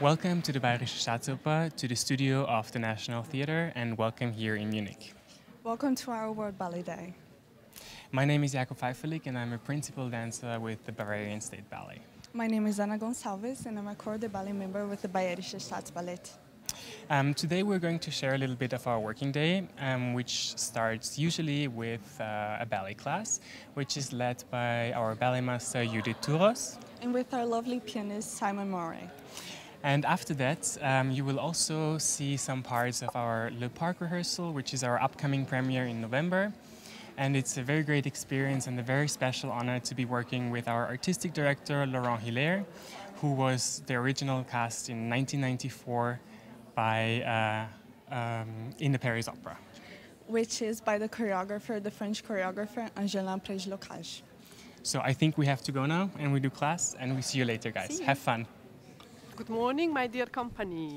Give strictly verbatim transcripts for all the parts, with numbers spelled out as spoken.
Welcome to the Bayerische Staatsoper, to the studio of the National Theatre, and welcome here in Munich. Welcome to our World Ballet Day. My name is Jakob Feyferlik, and I'm a principal dancer with the Bavarian State Ballet. My name is Ana Gonçalves, and I'm a corps de ballet member with the Bayerisches Staatsballett. Um, today we're going to share a little bit of our working day, um, which starts usually with uh, a ballet class, which is led by our ballet master Judith Turos. And with our lovely pianist, Simon Moray. And after that, um, you will also see some parts of our Le Parc rehearsal, which is our upcoming premiere in November. And it's a very great experience and a very special honor to be working with our artistic director, Laurent Hilaire, who was the original cast in nineteen ninety-four by, uh, um, in the Paris Opera. Which is by the choreographer, the French choreographer, Angelin Prège-Locage. So I think we have to go now, and we do class, and we see you later, guys. You. Have fun. Good morning, my dear company.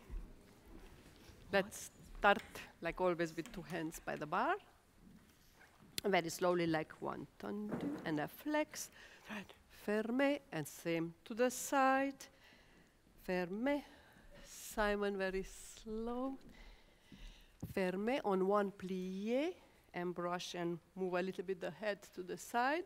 Let's start, like always, with two hands by the bar. Very slowly, like one, tendu, and a flex. Right, ferme, and same to the side. Ferme. Simon, very slow. Ferme on one plie, and brush and move a little bit the head to the side.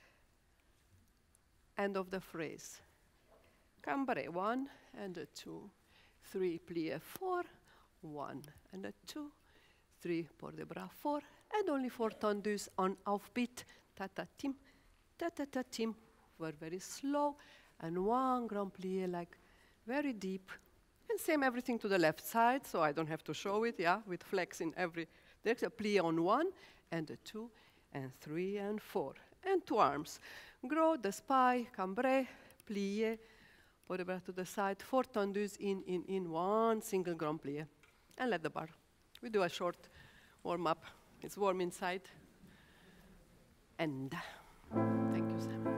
End of the phrase. Cambre, one and a two, three, plie, four, one and a two, three, port de bras, four, and only four tendus on offbeat, ta-ta-tim, ta-ta-ta-tim, we're very slow, and one grand plie, like very deep, and same everything to the left side, so I don't have to show it, yeah, with flex in every, there's a plie on one, and a two, and three, and four, and two arms, gros, the spy, cambre, plie, put the bras to the side, four tendus in, in, in, one single grand plie. And let the bar. We do a short warm-up. It's warm inside. And thank you, Sam.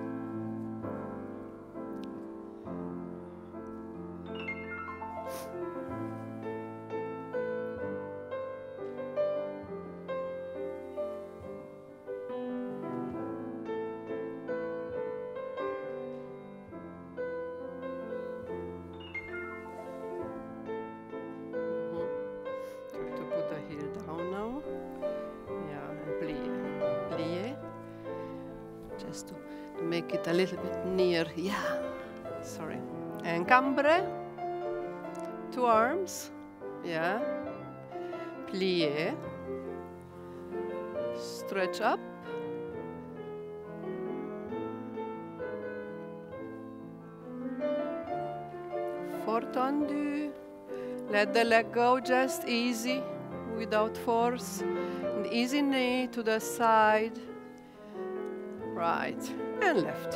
Just to make it a little bit near, yeah, sorry. And cambre, two arms, yeah. Plie, stretch up. Four tendu, let the leg go just easy, without force. And easy knee to the side. Right and left.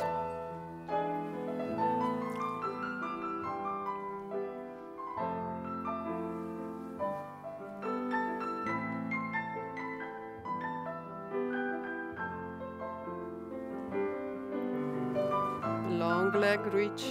Long leg reach.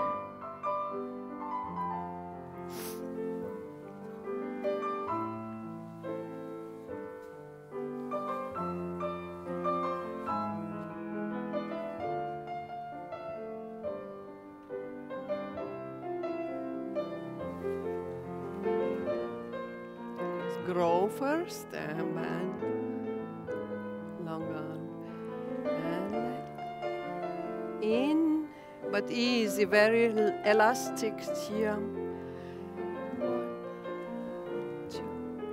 Grow first, and bend, long arm, and let in, but easy, very elastic here. One, two.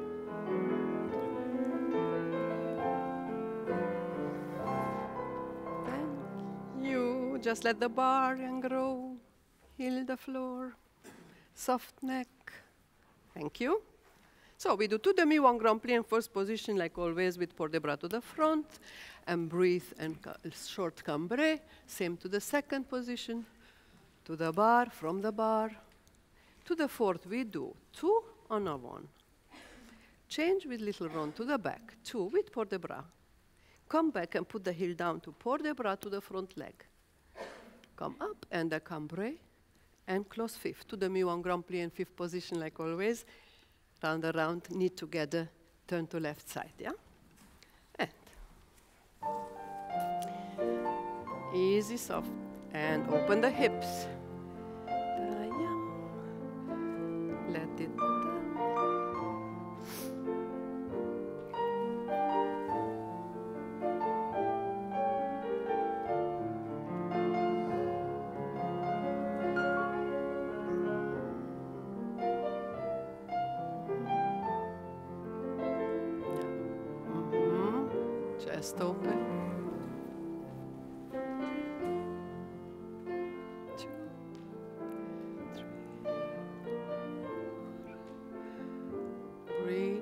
Thank you. Just let the bar and grow, heel the floor, soft neck. Thank you. So we do two demi, one grand plie in first position, like always, with port de bras to the front, and breathe and short cambre. Same to the second position, to the bar, from the bar. To the fourth, we do two on a one. Change with little rond to the back, two with port de bras. Come back and put the heel down to port de bras to the front leg. Come up and the cambre, and close fifth. Two demi, one grand plie in fifth position, like always. Round around, knee together, turn to left side, yeah? And easy, soft, and open the hips. Uh, yeah. Let it down. Chest open. Two, three, four. Breathe.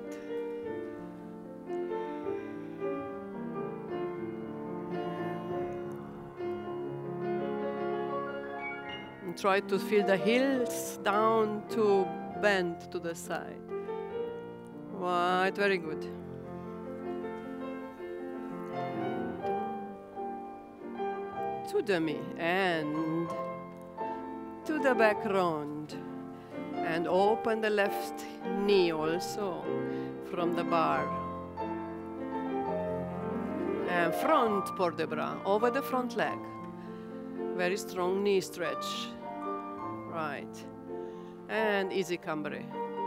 And try to feel the heels down to bend to the side. Right, very good. To the knee and to the back round, and open the left knee also from the bar, and front port de bras over the front leg, very strong knee stretch, right, and easy cambre.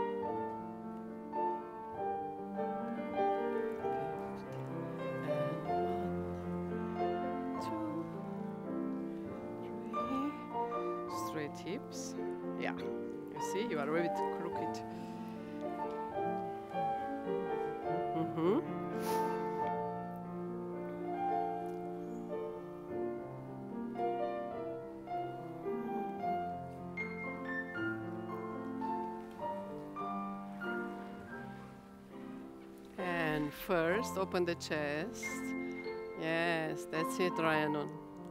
Hips. Yeah, you see, you are a bit crooked. Mm-hmm. And first, open the chest. Yes, that's it, Rhiannon.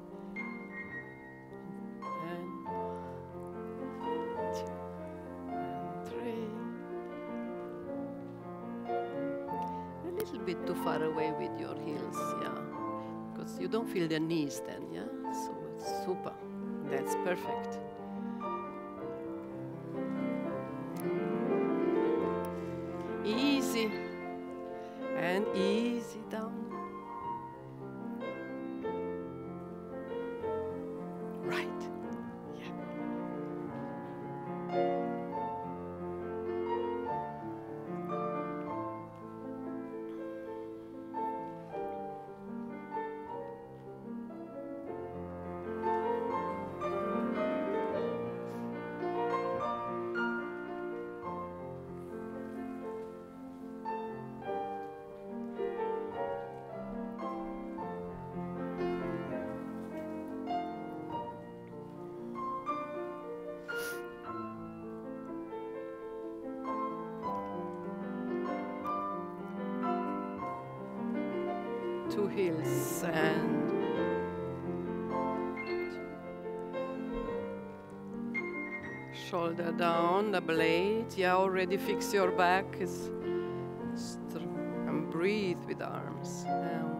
Bit too far away with your heels, yeah, because you don't feel the knees then, yeah, so it's super, that's perfect. Easy, and easy down. Right, yeah. Two heels and shoulder down, the blade. Yeah, already fix your back. Is and breathe with the arms. And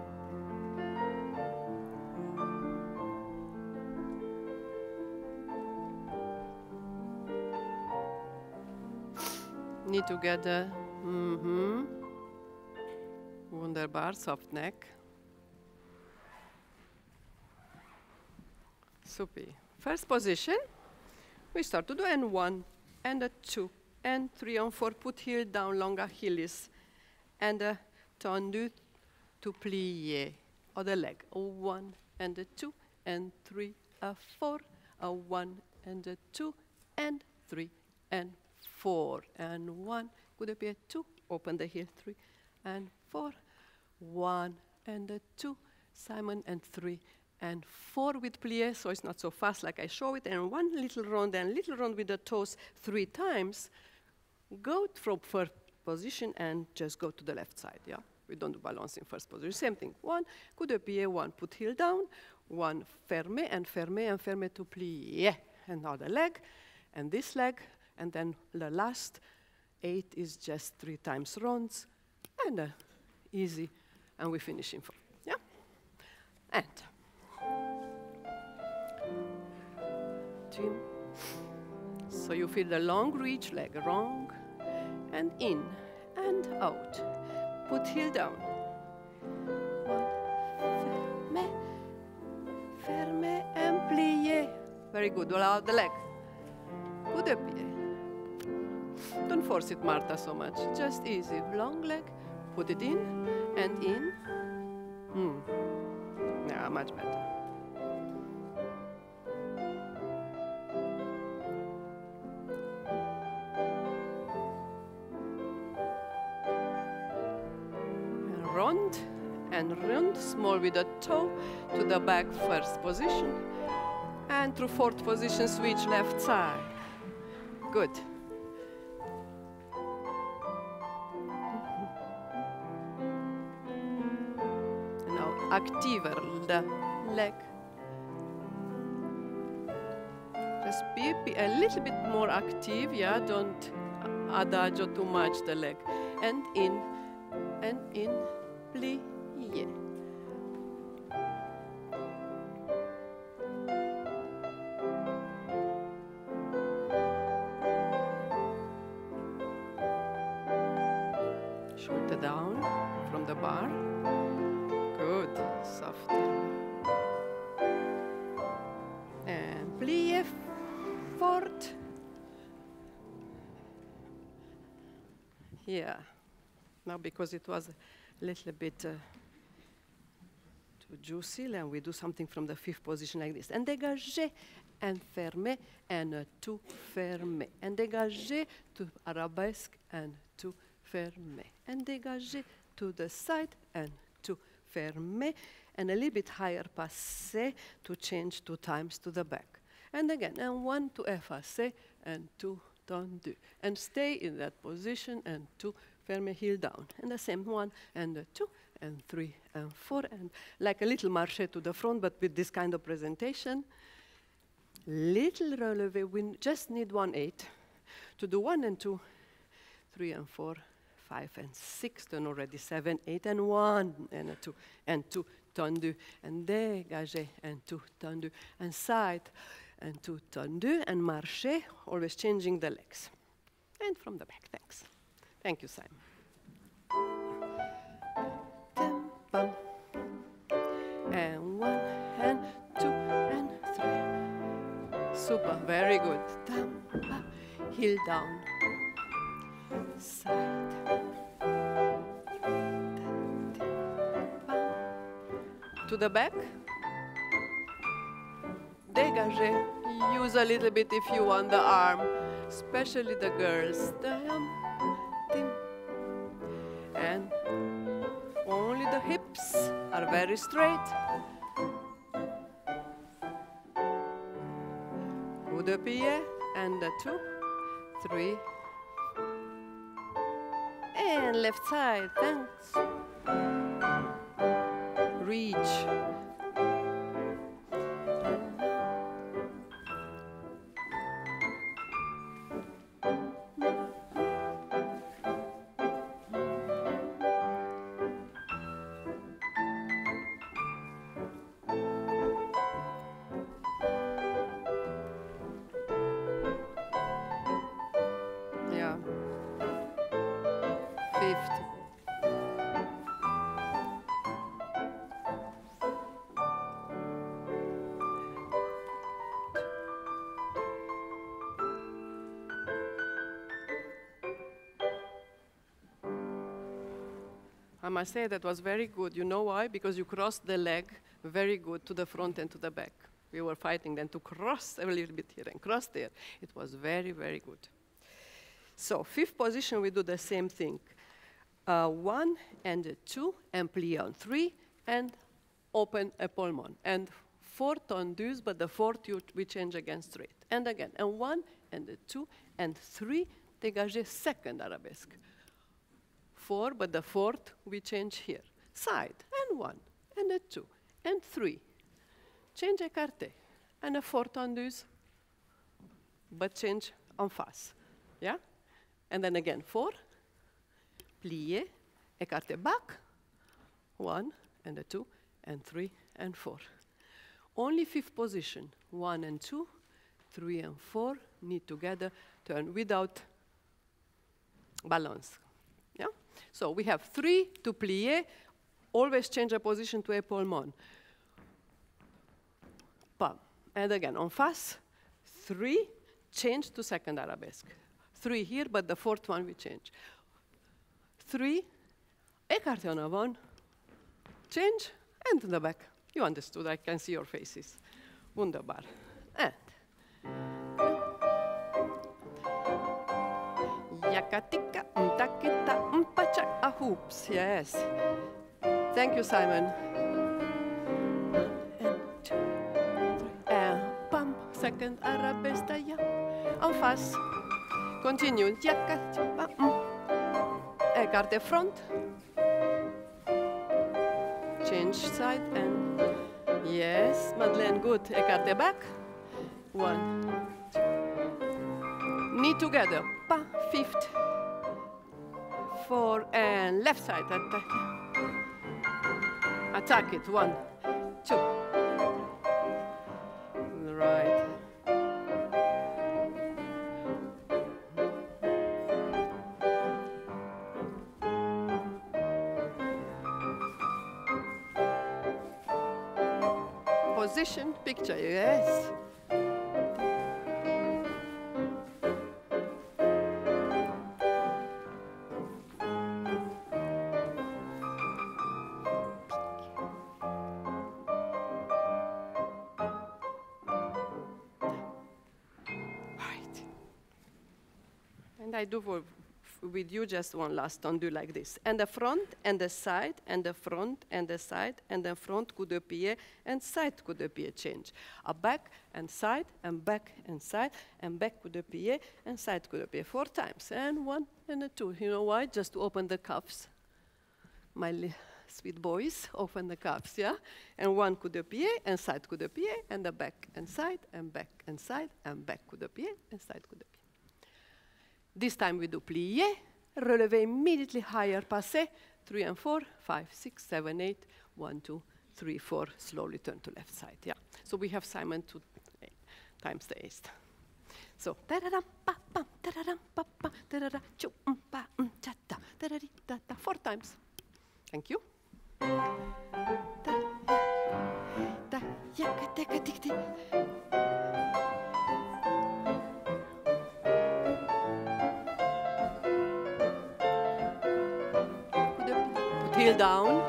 knee together. Mm-hmm. Wunderbar, soft neck. Super. First position, we start to do and one, and a two, and three, and four. Put heel down, long Achilles, and a tendu to plier, other leg. A one, and a two, and three, a four, a one, and a two, and three, and four, and one. Good appear, two, open the heel, three, and four, one, and a two, Simon, and three, and four with plie, so it's not so fast like I show it, and one little round, and little round with the toes three times. Go from first position and just go to the left side, yeah? We don't do balance in first position. Same thing, one, coup de pied, one, put heel down, one, ferme, and ferme, and ferme to plie, another leg, and this leg, and then the last eight is just three times rounds, and uh, easy, and we finish in four, yeah? And two. So you feel the long reach, leg wrong, and in, and out. Put heel down. One, ferme, ferme, and plie. Very good, roll out the leg. Coup de pied. Don't force it, Marta, so much. Just easy. Long leg, put it in and in. Hmm. Yeah, much better. And round and round, small with the toe to the back first position. And through fourth position, switch left side. Good. Now, activer the leg. Just be, be a little bit more active, yeah? Don't adagio too much the leg. And in, and in, plie. Shoulder down from the bar. Good, soft. And plie forward. Yeah. Now, because it was a little bit uh, too juicy, and we do something from the fifth position like this. And dégagé, and fermé, and uh, tout fermé. And dégagé to arabesque, and tout fermé. And dégagé to the side, and tout fermé. And a little bit higher passé to change two times to the back. And again, and one to effacé, and two tendu. And stay in that position, and two fermé, heel down. And the same one, and the two, and three, and four, and like a little marché to the front, but with this kind of presentation. Little relevé, we just need one eight to do one and two, three and four, five and six, then already seven, eight and one, and a two, and two, tendu, and dégagé, and two, tendu, and side, and two, tendu, and marché, always changing the legs. And from the back, thanks. Thank you, Simon. Bum. And one, and two, and three. Super, very good. Tam, ba, heel down. Side. To the back. Dégagé. Use a little bit if you want the arm, especially the girls. Tam, tim. And only the hips are very straight. Coup de pied, and the two, three. And left side, thanks. Reach. Yeah. Fifth. I must say that was very good. You know why? Because you crossed the leg very good to the front and to the back. We were fighting then to cross a little bit here and cross there. It was very, very good. So fifth position, we do the same thing. Uh, one and a two, and plie on three, and open a palmon. And four tendus, but the fourth you, we change again straight. And again, and one and a two, and three, dégagé second arabesque. Four, but the fourth we change here. Side, and one, and a two, and three. Change écarté, and a four tendus, but change en face. Yeah? And then again, four, plié, écarté back, one, and a two, and three, and four. Only fifth position, one and two, three and four, knee together, turn without balance. Yeah? So we have three to plié, always change a position to épaulement. Pam. And again, en face, three, change to second arabesque. Three here, but the fourth one we change. Three, écarté en avant, change, and to the back. You understood, I can see your faces. Wunderbar. And. Yakatika, umtakita, umpacha, a hoops, yes. Thank you, Simon. And two, three, and pam, second arabesta, yeah. En face. Continue. Yakata, um. Écarté front. Change side and yes, Madeleine, good. Écarté back. One, two. Knee together. Pa, fifth. Four and left side. Attack. Attack it. One, two. Right. Position, picture, yes. Right. And I do for with you just one last undo like this. And the front, and the side, and the front, and the side, and the front coup de pied, and side coup de pied change. A back, and side, and back, and side, and back coup de pied, and side coup de pied. Four times. And one, and a two. You know why? Just to open the cuffs. My li sweet boys, open the cuffs, yeah? And one coup de pied, and side coup de pied, and the back, and side, and back, and side, and back coup de pied, and side coup de pied. This time we do plié, relevé immediately higher, passé, three and four, five, six, seven, eight, one, two, three, four, slowly turn to left side, yeah. So we have Simon two eight, times the eighth. So, da-da-dum, pa-pam, da-da-dum, pa-pam, da-da-da, chum, pa, um, cha-ta, da-da-di, da-da, four times. Thank you. Da, da, yaka-taka-tik-tik. Heel down.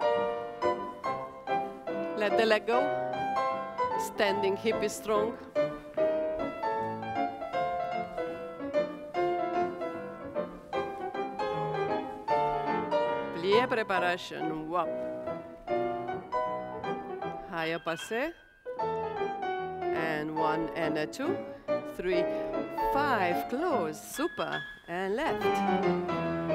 Let the leg go. Standing hip is strong. Plié preparation. Wap. Higher passé. And one and a two. Three, five. Close. Super. And left.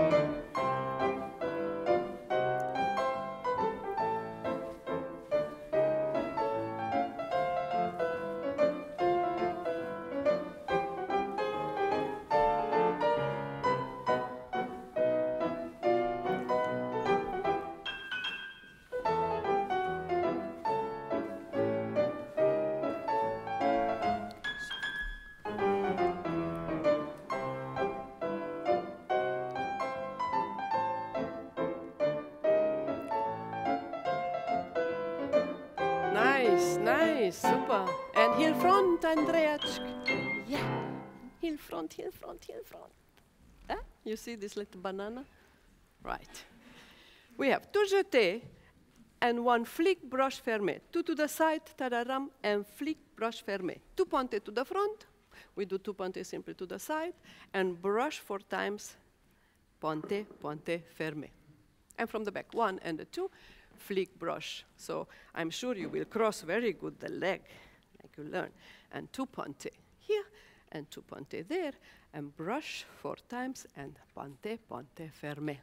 Nice, nice, super. And heel front, Andrea. Yeah, heel front, heel front, heel front. Ah, you see this little banana? Right. We have two jetés and one flick brush fermé. Two to the side, tararam, and flick brush fermé. Two pointés to the front. We do two pointés simply to the side. And brush four times, pointé, pointé, fermé. And from the back, one and a two. Flick brush. So I'm sure you will cross very good the leg, like you learn. And two ponte here, and two ponte there, and brush four times, and ponte, ponte, fermé.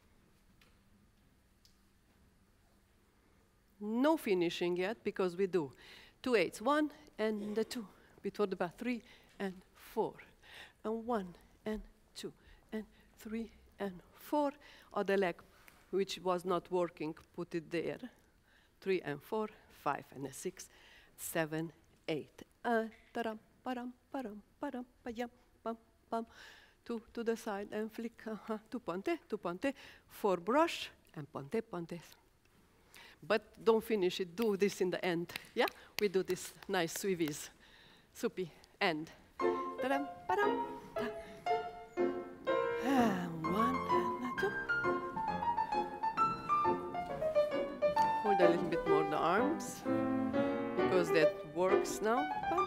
No finishing yet, because we do two eights, one and the two, before the back, three and four, and one and two, and three and four, or the leg which was not working, put it there. Three and four, five and a six, seven, eight. Uh, taram, param, param, param, payam, pam, pam. Two to the side and flick. Uh-huh. Two ponte, two ponte, four brush and ponte, ponte. But don't finish it. Do this in the end. Yeah, we do this nice suivis. Supi end. Taram, param, ta. hold a little bit more the arms, because that works now.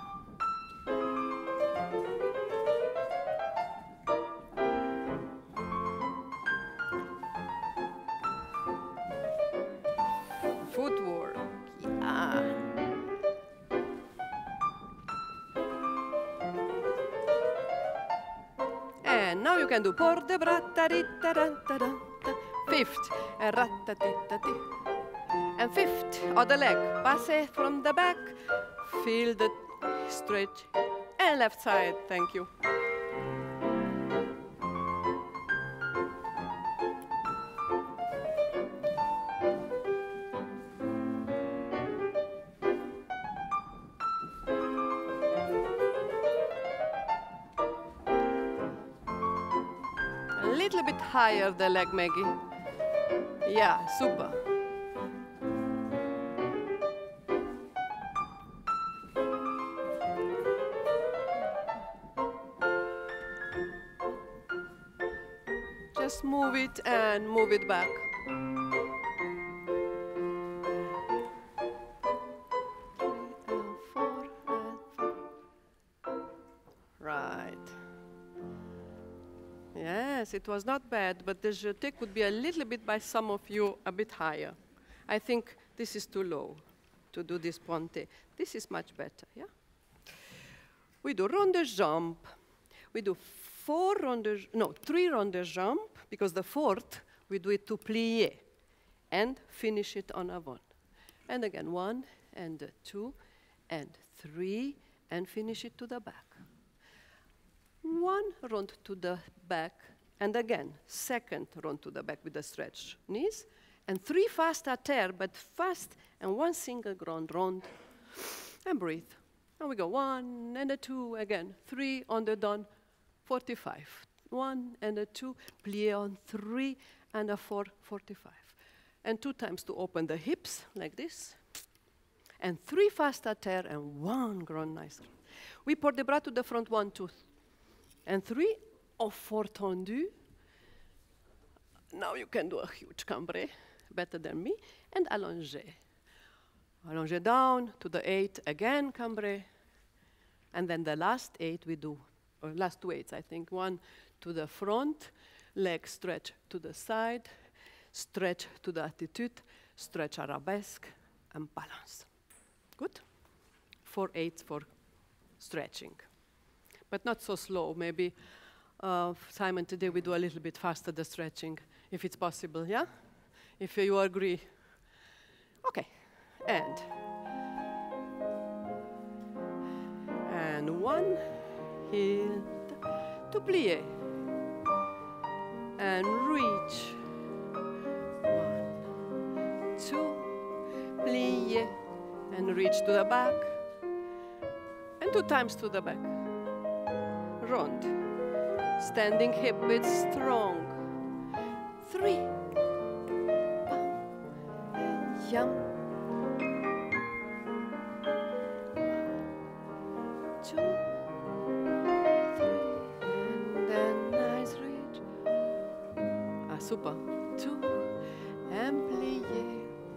Footwork, yeah. And now you can do por de brata di da da da da. Fifth, and ratatitati. And fifth, other leg. Passe from the back, feel the stretch. And left side, thank you. A little bit higher the leg, Maggie. Yeah, super. Just move it and move it back. Four and five. Right. Yes, it was not bad, but the jeté could be a little bit by some of you a bit higher. I think this is too low to do this ponte. This is much better, yeah? We do ronde jump. We do four ronde, no, three ronde jump, because the fourth, we do it to plié, and finish it on a one. And again, one, and two, and three, and finish it to the back. One round to the back, and again, second round to the back with the stretch knees, and three fast à terre, but fast, and one single ground round, and breathe. And we go one, and a two, again, three on the done, forty-five. One, and a two, plié on three, and a four, forty-five. And two times to open the hips, like this, and three fast à terre, and one ground nice. We pour the bras to the front, one, two, and three, or four tendu. Now you can do a huge cambré, better than me, and allongé. Allongé down to the eight, again cambré, and then the last eight we do, or last two eights, I think, one to the front, leg stretch to the side, stretch to the attitude, stretch arabesque, and balance. Good? Four eights for stretching. But not so slow. Maybe, uh, Simon, today we do a little bit faster the stretching, if it's possible, yeah? If you agree. Okay, and. And one, heel, to plié. And reach. One, two, plié, and reach to the back. And two times to the back. Round. Standing hip width strong. Three. Bam. And yum. Two. Three. And then nice reach. Ah, super. Two. And plié.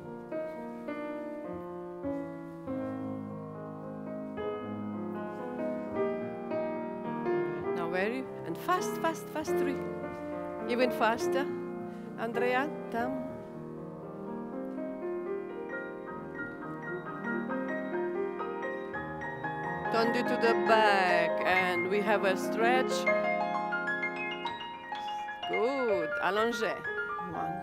Very, and fast, fast, fast, three. Even faster. Andrea, tam. Tendu to the back, and we have a stretch. Good, allongé. One.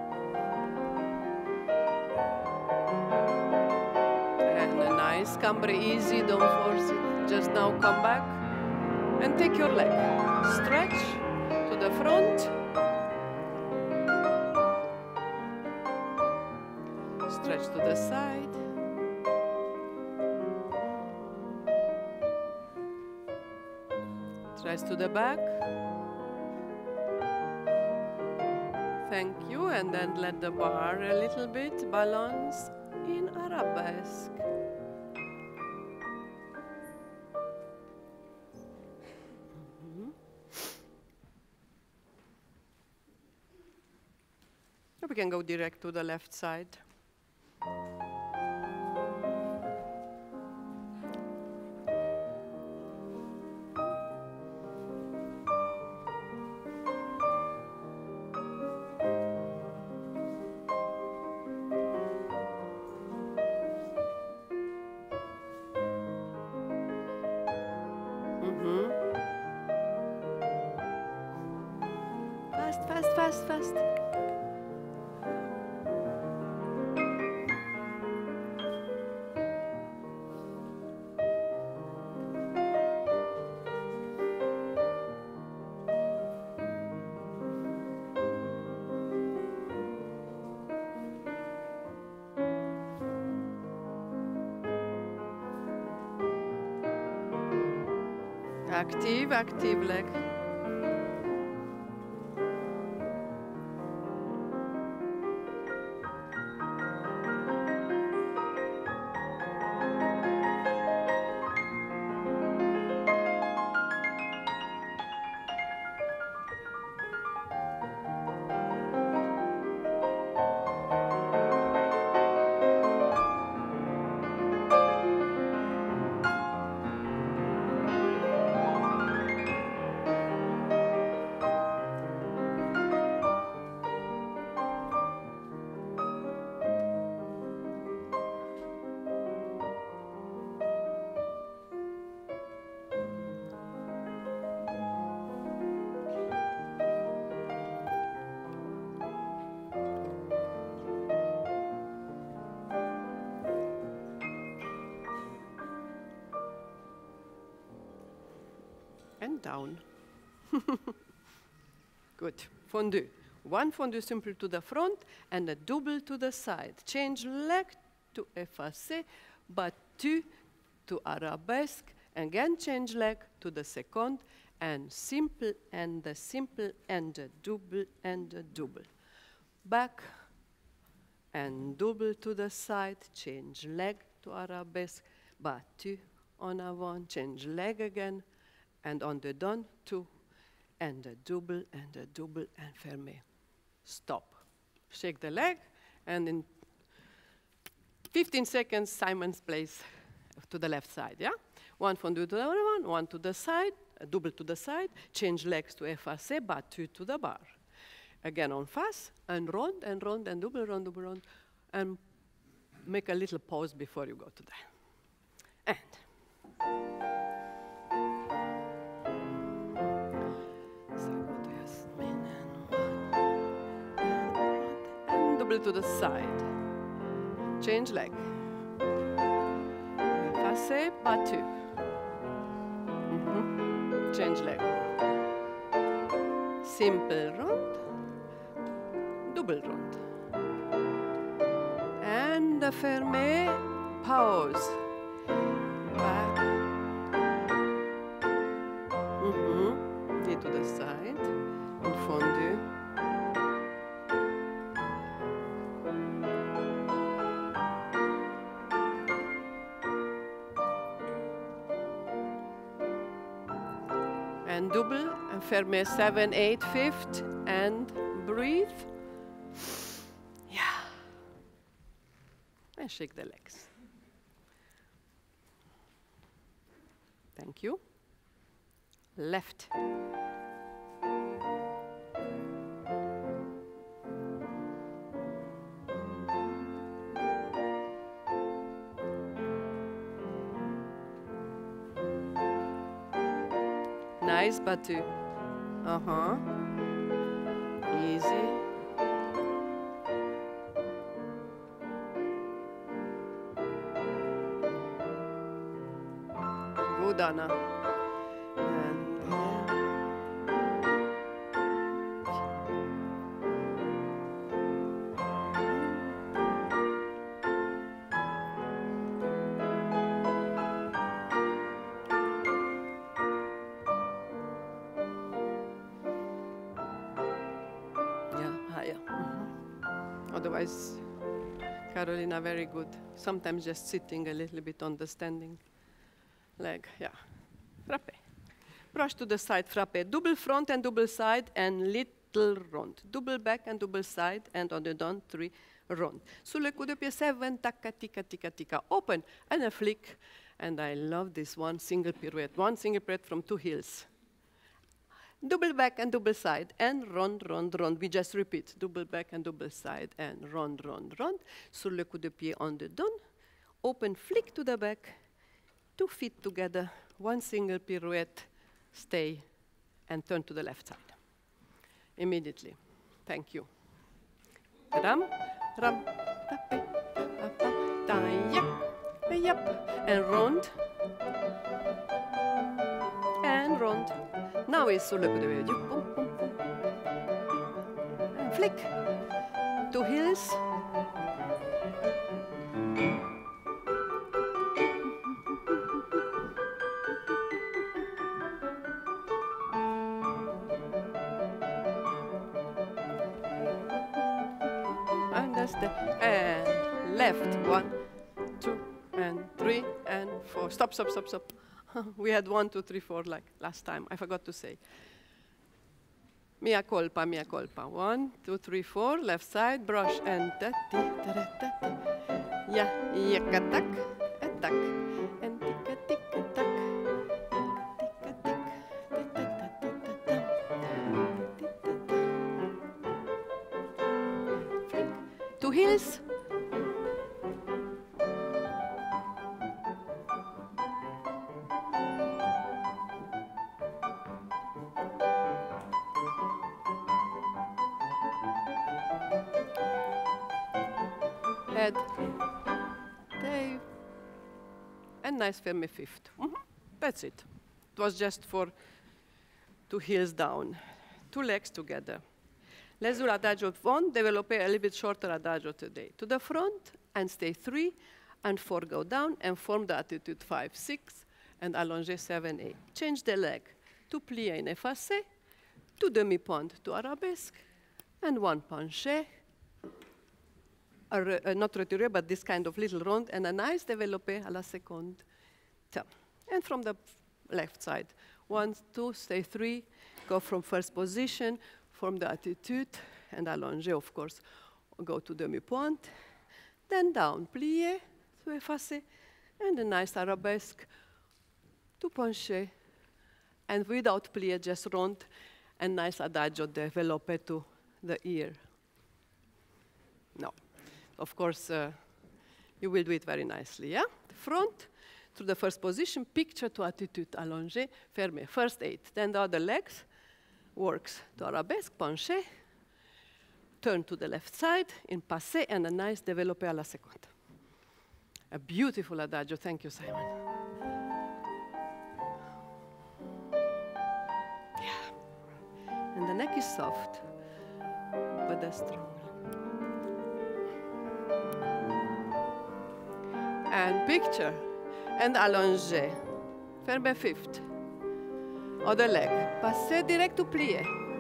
And a nice cambre, easy, don't force it. Just now come back. And take your leg, stretch to the front, stretch to the side, stretch to the back, thank you, and then let the bar a little bit, balance in arabesque. We can go direct to the left side. Active, active leg. And down. Good. Fondue. One fondue simple to the front and a double to the side. Change leg to effacé, battu to arabesque. Again, change leg to the second and simple and the simple and a double and a double. Back and double to the side. Change leg to arabesque, battu en avant. Change leg again. And on the done, two, and a double, and a double, and fermé. Stop. Shake the leg, and in fifteen seconds, Simon's place to the left side, yeah? One fondue to the other one, one to the side, a double to the side, change legs to effacé, battu to the bar. Again on face, and round, and round, and double, round, double, round, and make a little pause before you go to that. And double to the side. Change leg. Effacé, battu. Mm-hmm. Change leg. Simple round. Double round. And the fermé, pause. Back. Mm-hmm. Knee to the side. And fondue. And double, and fermé seven, eight, fifth, and breathe. Yeah. And shake the legs. Thank you. Left. Nice battu. Uh-huh. Easy. Good, Anna. And yeah. Otherwise, Carolina, very good. Sometimes just sitting a little bit on the standing leg. Yeah. Frappe. Brush to the side, frappe. Double front and double side and little round. Double back and double side and on the down, three round. Sur le coup de pied, seven, taka, tika, tika, tika. Open and a flick. And I love this one single pirouette. One single pirouette from two heels. Double back and double side, and round, round, round. We just repeat. Double back and double side, and round, round, round. Sur le coup de pied on the down. Open, flick to the back. Two feet together. One single pirouette. Stay, and turn to the left side. Immediately. Thank you. Ram, ram, tape, tapa, ta, yap, yap. And round. And round. Now is sur le coup de pied. Boom, boom, boom. And flick. Two heels. reste, and left, one, two, and three, and four. Stop, stop, stop, stop. We had one, two, three, four, like last time. I forgot to say. Mia colpa, mia colpa. One, two, three, four. Left side, brush, and ta ti ta ta ta ta. Ya, yaka tak, tak, and tika tika tak, tika tik, ta ta ta ta ta ta. Flick. Two heels. Head, Dave, and nice ferme fifth. Mm-hmm. That's it. It was just for two heels down, two legs together. Let's do adagio one, develop a little bit shorter adagio today. To the front, and stay three, and four go down, and form the attitude five, six, and allongé seven, eight. Change the leg to plié and effacé, to demi-pont to arabesque, and one penché, a re, uh, not retiré, but this kind of little rond, and a nice développé à la seconde. So, and from the left side, one, two, stay three, go from first position, form the attitude, and allongé, of course, go to demi-pont, then down, plié, to effacé, and a nice arabesque, to penché, and without plié, just rond, and nice adagio développé to the ear. No. Of course, uh, you will do it very nicely, yeah? Front, to the first position, picture to attitude allongé, fermé, first eight. Then the other legs works to arabesque, penché, turn to the left side, in passé, and a nice développé à la seconde. A beautiful adagio, thank you, Simon. Yeah. And the neck is soft, but they're strong. And picture, and allongé, ferme fifth. Other leg, passé direct to plié.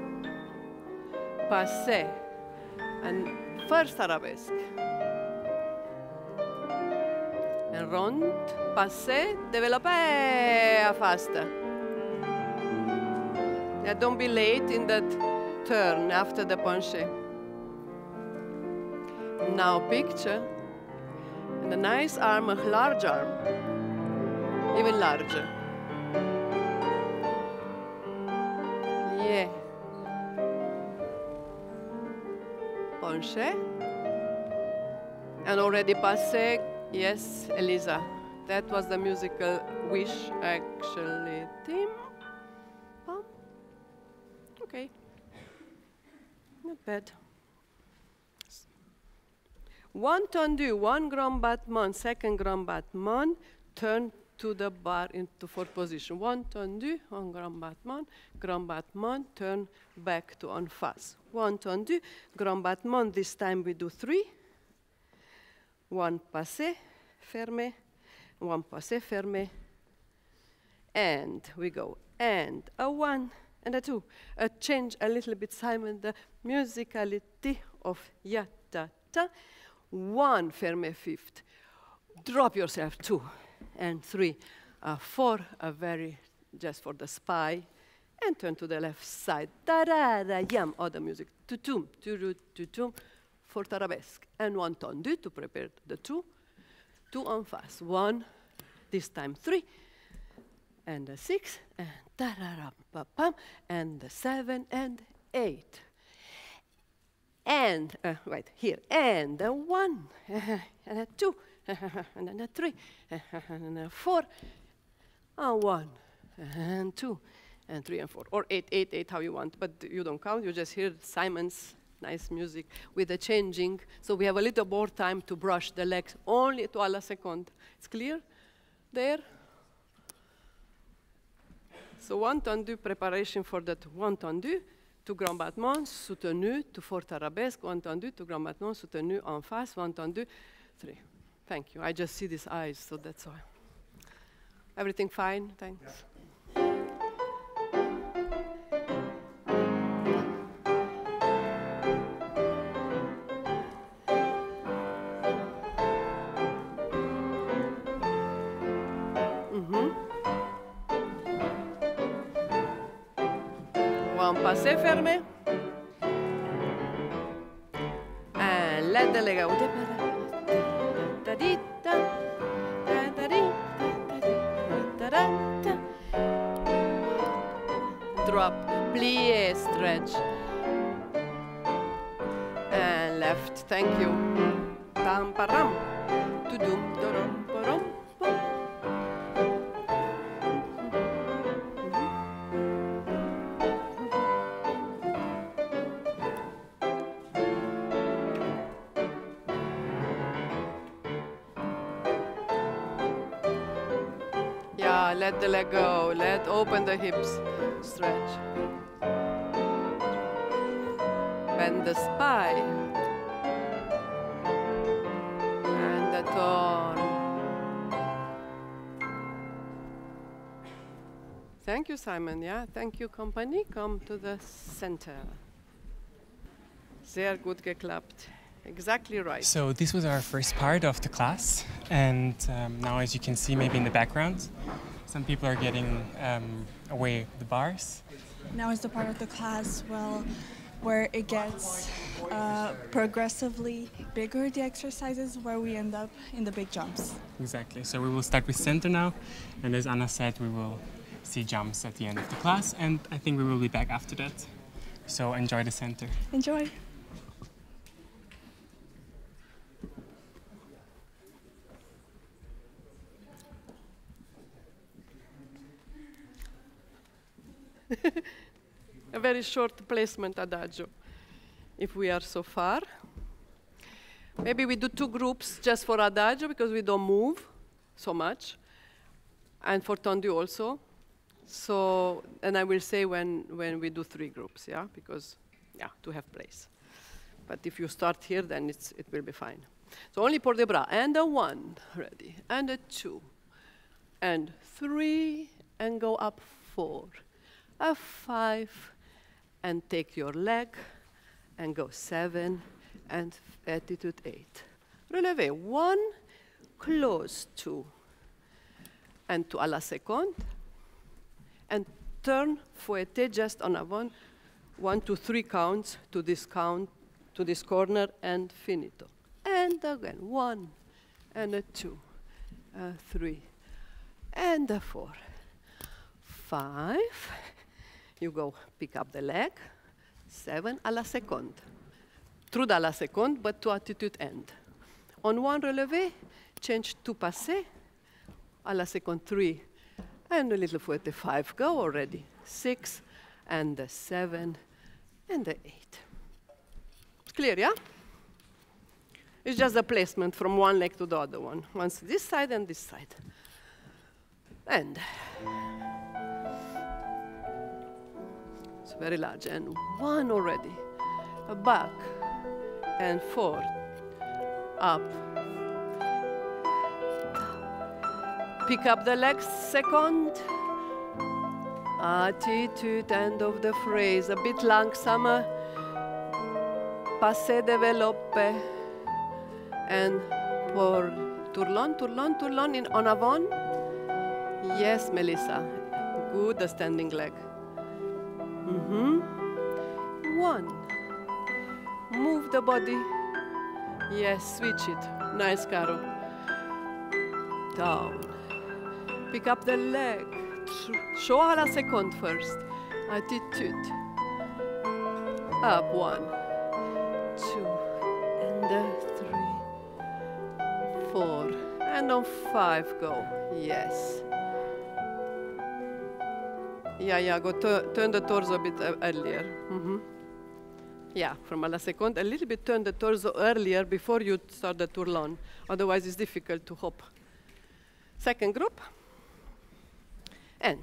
Passé, and first arabesque. And rond, passé, développé, faster. Yeah, don't be late in that turn after the penché. Now picture, and a nice arm, a large arm, even larger. Yeah. Penché. And already passé, yes, Elisa. That was the musical wish, actually. Tim. Pam. Okay. Not bad. One tendu, one grand battement, second grand battement, turn to the bar into fourth position. One tendu, one grand battement, grand battement, turn back to en face. One tendu, grand battement, this time we do three. One passé, fermé, one passé, fermé, and we go, and a one, and a two. A change a little bit, Simon, the musicality of ya-ta-ta. One, fermé fifth. Drop yourself, two, and three, uh, four, a very, just for the spy, and turn to the left side. Da-da-da-yam, other music. Tu-tum, tu-ru-tu-tum, fourth arabesque. And one tendu to prepare the two. Two en face. One, this time three, and a six, and da-da-da-pa-pam, and the seven, and eight. And, uh, right, here, and a one, and a two, and then a three, and a four, and one, and two, and three, and four, or eight, eight, eight, how you want, but you don't count, you just hear Simon's nice music with the changing, so we have a little more time to brush the legs, only to a la seconde. It's clear there? So one tendu, preparation for that one tendu, to grand battement, soutenu, to fourth arabesque, one tendu, to grand battement, soutenu, en face, one tendu, three. Thank you. I just see these eyes, so that's all. Everything fine? Thanks. Yeah. Passé fermé. And let the leg out. Drop, plie, stretch. And left, thank you. Tam param. Tudum, dorom, parom. Yeah, let the leg go. Let open the hips. Stretch. Bend the spine. And the torn. Thank you, Simon. Yeah, thank you, company. Come to the center. Sehr gut geklappt. Exactly right. So this was our first part of the class, and um, now, as you can see, maybe in the background, some people are getting um, away with the bars. Now is the part of the class, well, where it gets uh, progressively bigger, the exercises, where we end up in the big jumps. Exactly. So we will start with center now, and as Anna said, we will see jumps at the end of the class, and I think we will be back after that. So enjoy the center. Enjoy. A very short placement adagio, if we are so far. Maybe we do two groups just for adagio because we don't move so much, and for tendu also. So, and I will say when, when we do three groups, yeah, because, yeah, to have place. But if you start here, then it's, it will be fine. So only pour de bras, and a one, ready, and a two, and three, and go up four. A five, and take your leg, and go seven, and attitude eight. Releve, one, close two, and to à la seconde, and turn fouette just on a one, one to three counts to this count, to this corner, and finito. And again, one, and a two, a three, and a four, five. You go pick up the leg, seven à la seconde. Through à la seconde, but to attitude end. On one relevé, change to passé, à la seconde three, and a little fouette five, go already. Six, and the seven, and the eight. It's clear, yeah? It's just a placement from one leg to the other one. Once this side and this side. And it's very large, and one already. A back, and four, up. Pick up the legs, second. Attitude, end of the phrase. A bit langsamer. Passé, développe. And pour tourlon, tourlon, tourlon in en avant. Yes, Melissa. Good, the standing leg. Mm-hmm. One. Move the body. Yes, switch it. Nice, Caro. Down. Pick up the leg. Show à la seconde first. Attitude. Up, one, two, and uh, three, four, and on five, go. Yes. Yeah, yeah, go turn the torso a bit uh, earlier. Mm-hmm. Yeah, from a la seconde, a little bit turn the torso earlier before you start the tourlon. Otherwise, it's difficult to hop. Second group. And.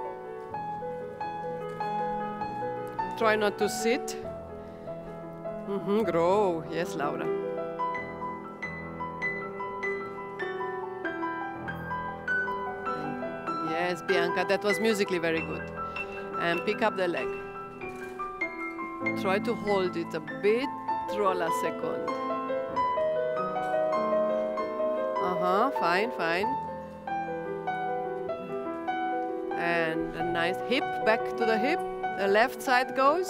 Try not to sit. Mm-hmm, grow. Yes, Laura. Yes, Bianca, that was musically very good. And pick up the leg. Try to hold it a bit. Roll a second. Uh-huh, fine, fine. And a nice hip, back to the hip. The left side goes.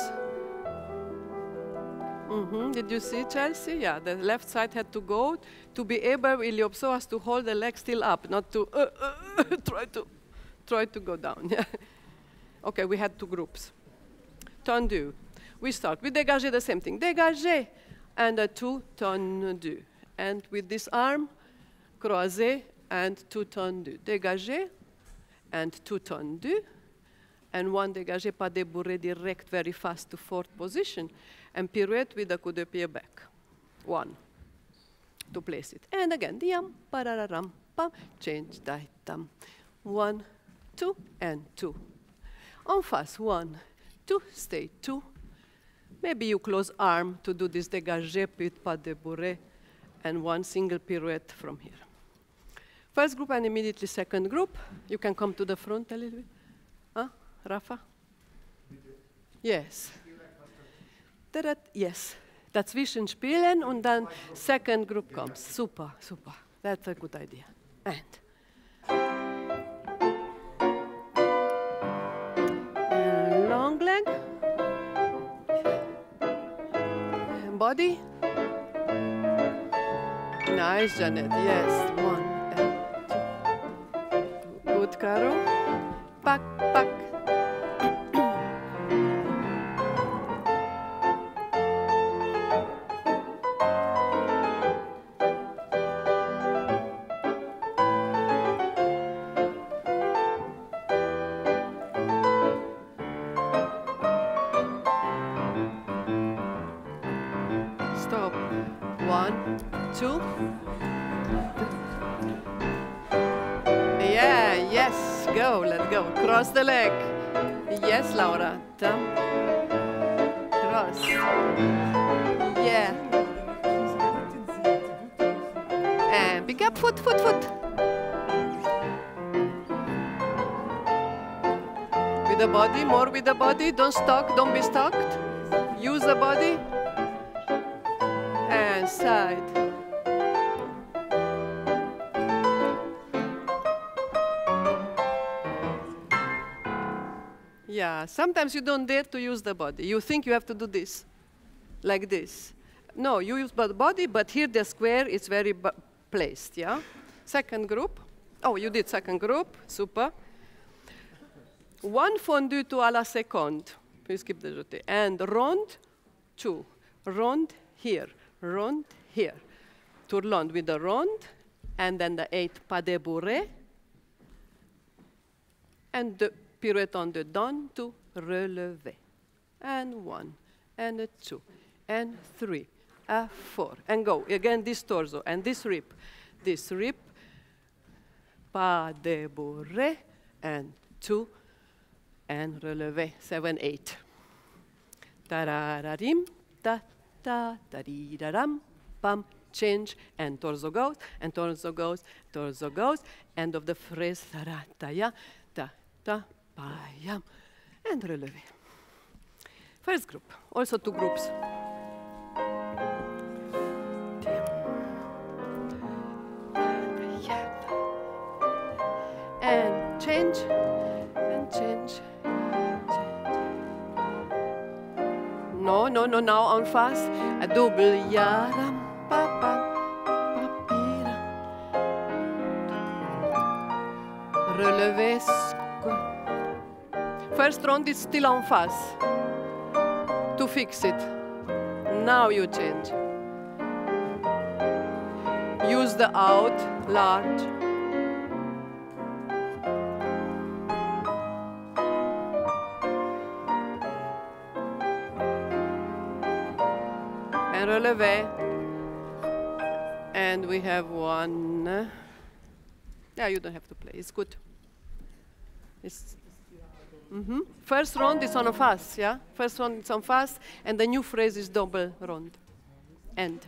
Mm-hmm. Did you see, Chelsea? Yeah, the left side had to go to be able, Iliopso, has to hold the leg still up, not to uh, uh, try to try to go down. Okay, we had two groups. Tendu. We start with dégagé, the same thing. Dégagé, and a two tendu. And with this arm, croisé, and two tendu. Dégagé, and two tendu. And one dégagé, pas débourré, direct, very fast to fourth position. And pirouette with the coup de pied back. One, to place it. And again, diam, parararam, pam, change, dai, tam. One, two, and two. En face, one, two, stay, two. Maybe you close arm to do this dégagé, with pas débourré, and one single pirouette from here. First group and immediately second group. You can come to the front a little bit. Huh, Rafa? Yes. That, yes, dazwischen spielen und dann second group comes. Super, super. That's a good idea. And. And long leg. And body. Nice, Janet. Yes, one and two. Good, Caro. Back, back. Two. Yeah, yes, go, let's go. Cross the leg. Yes, Laura. Thumb. Cross. Yeah. And pick up foot, foot, foot. With the body, more with the body. Don't stuck, don't be stuck. Use the body. And side. Yeah, sometimes you don't dare to use the body. You think you have to do this, like this. No, you use the body, but here the square is very placed, yeah? Second group. Oh, you did second group, super. One fondu to à la seconde. Please skip the jeté. And rond, two. Rond here, rond here. Tourlande with the rond, and then the eight pas de bourré. And the pirouette on the down to relevé. And one, and a two, and three, a four. And go. Again, this torso and this rib. This rib, pas de bourré, and two, and relevé. Seven, eight. Tarararim, ta, ta, tariraram, pam, change, and torso goes, and torso goes, torso goes. End of the phrase, tarataya, ta, ta, payam, and relevé. First group, also two groups. And change, and change, change. No, no, no, now en face, a double yaram, pa, pa, papira. Relevé. First round is still en face. To fix it. Now you change. Use the out, large. And relevé. And we have one. Yeah, you don't have to play. It's good. It's Mm-hmm. First round is on a fast, yeah? First round is on fast, and the new phrase is double round. End.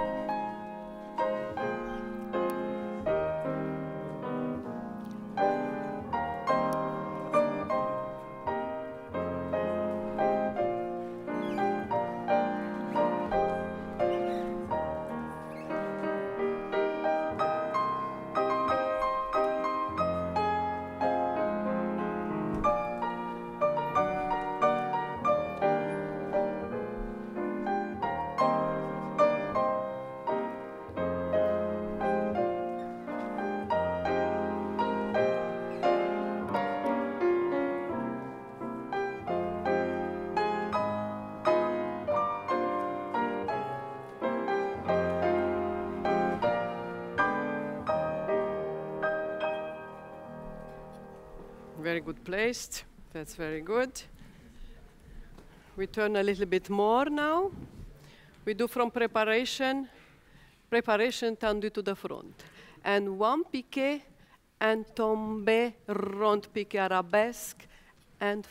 Very good placed. That's very good. We turn a little bit more now. We do from preparation, preparation tendu to the front. And one piqué and tombe, rond piqué arabesque, and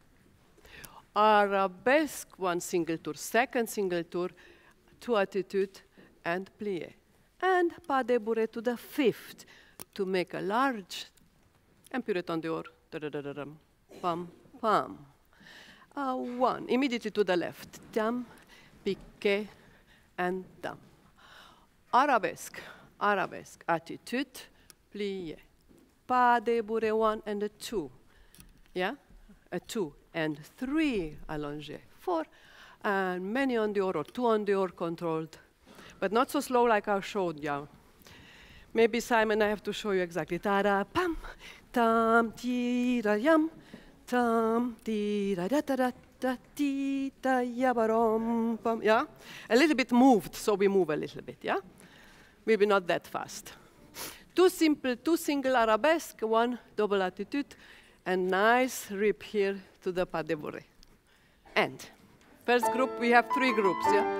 arabesque, one single tour, second single tour, two attitude, and plié. And pas de bourrée to the fifth, to make a large, and pirouette en dehors. Da-da-da-da-dum. Pam, pam. Uh, one, immediately to the left. Dam, piqué, and dam. Arabesque, arabesque. Attitude, plié. Pas de bourrée, one and a two. Yeah? A two and three allongé. Four, and many on dehors, or two on dehors controlled. But not so slow like I showed you. Maybe, Simon, I have to show you exactly. Ta-da, pam, tam, ti-ra, yam, tam, ti-ra, da-da-da, da-ti-da-yabarom, pam. Yeah? A little bit moved, so we move a little bit, yeah? Maybe not that fast. Two simple, two single arabesque, one double attitude, and nice rip here to the pas de bourrée. And first group, we have three groups, yeah?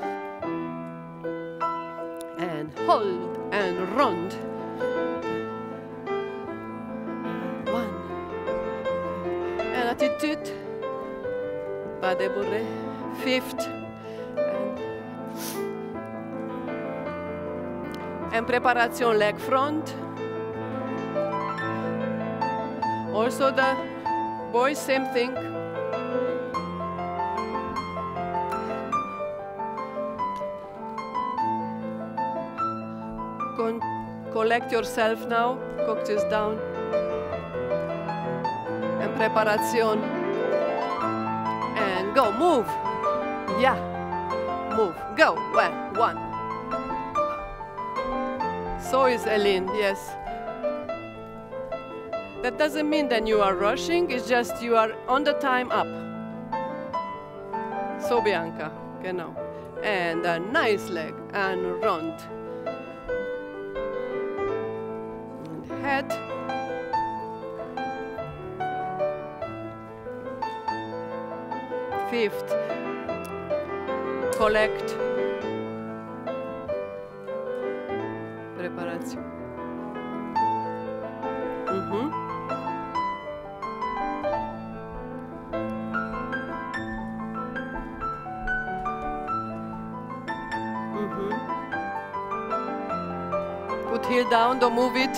And hold and round. One. And attitude. Pas de bourrée. Fifth. And, and preparation leg front. Also the boys, same thing. Con collect yourself now, cocktails down. And preparation. And go, move. Yeah, move, go, well, one. So is Eileen, yes. That doesn't mean that you are rushing, it's just you are on the time up. So Bianca, genau. And a nice leg, and round. Head. Fifth. Collect. Preparation. Mm-hmm. Mm-hmm. Put heel down, don't move it.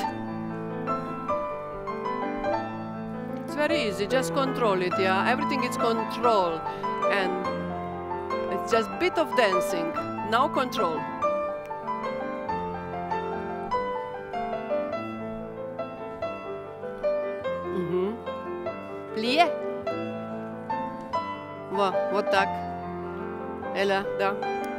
Very easy, just control it, yeah? Everything is control, and it's just a bit of dancing. Now control. Mm-hmm. Plié. Wow, what tak? Ella, da.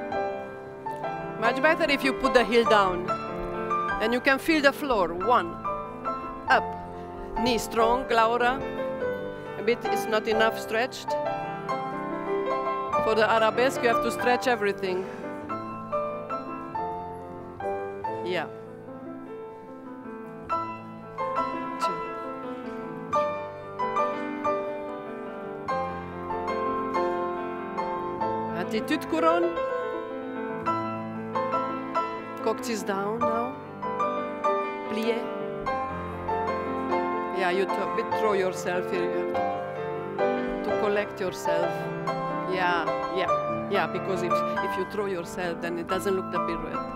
Much better if you put the heel down. Then you can feel the floor. One, up. Knee strong, Laura. A bit is not enough stretched. For the arabesque, you have to stretch everything. Yeah. Two. Attitude couronne. Cocktails down now. Plié. Yeah, you a bit throw yourself here. collect yourself. Yeah, yeah, yeah, because if, if you throw yourself, then it doesn't look the pirouette.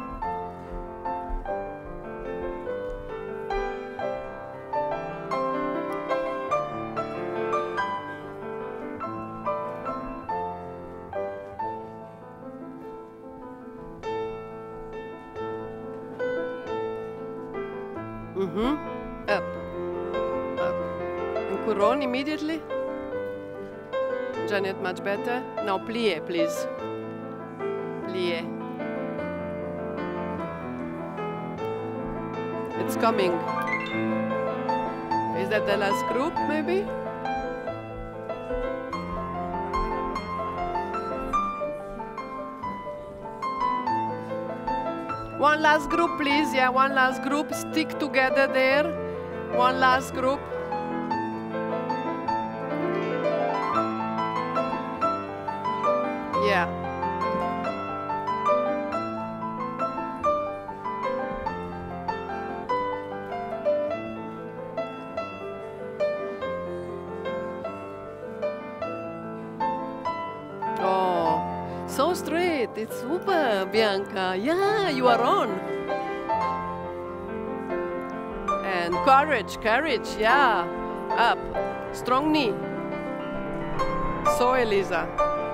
Mm-hmm. Up, up. And couronne immediately. Janet, much better. Now plie, please. Plie. It's coming. Is that the last group, maybe? One last group, please. Yeah, one last group. Stick together there. One last group. Yeah. Oh, so straight. It's super, Bianca. Yeah, you are on. And courage, courage. Yeah. Up. Strong knee. So, Elisa.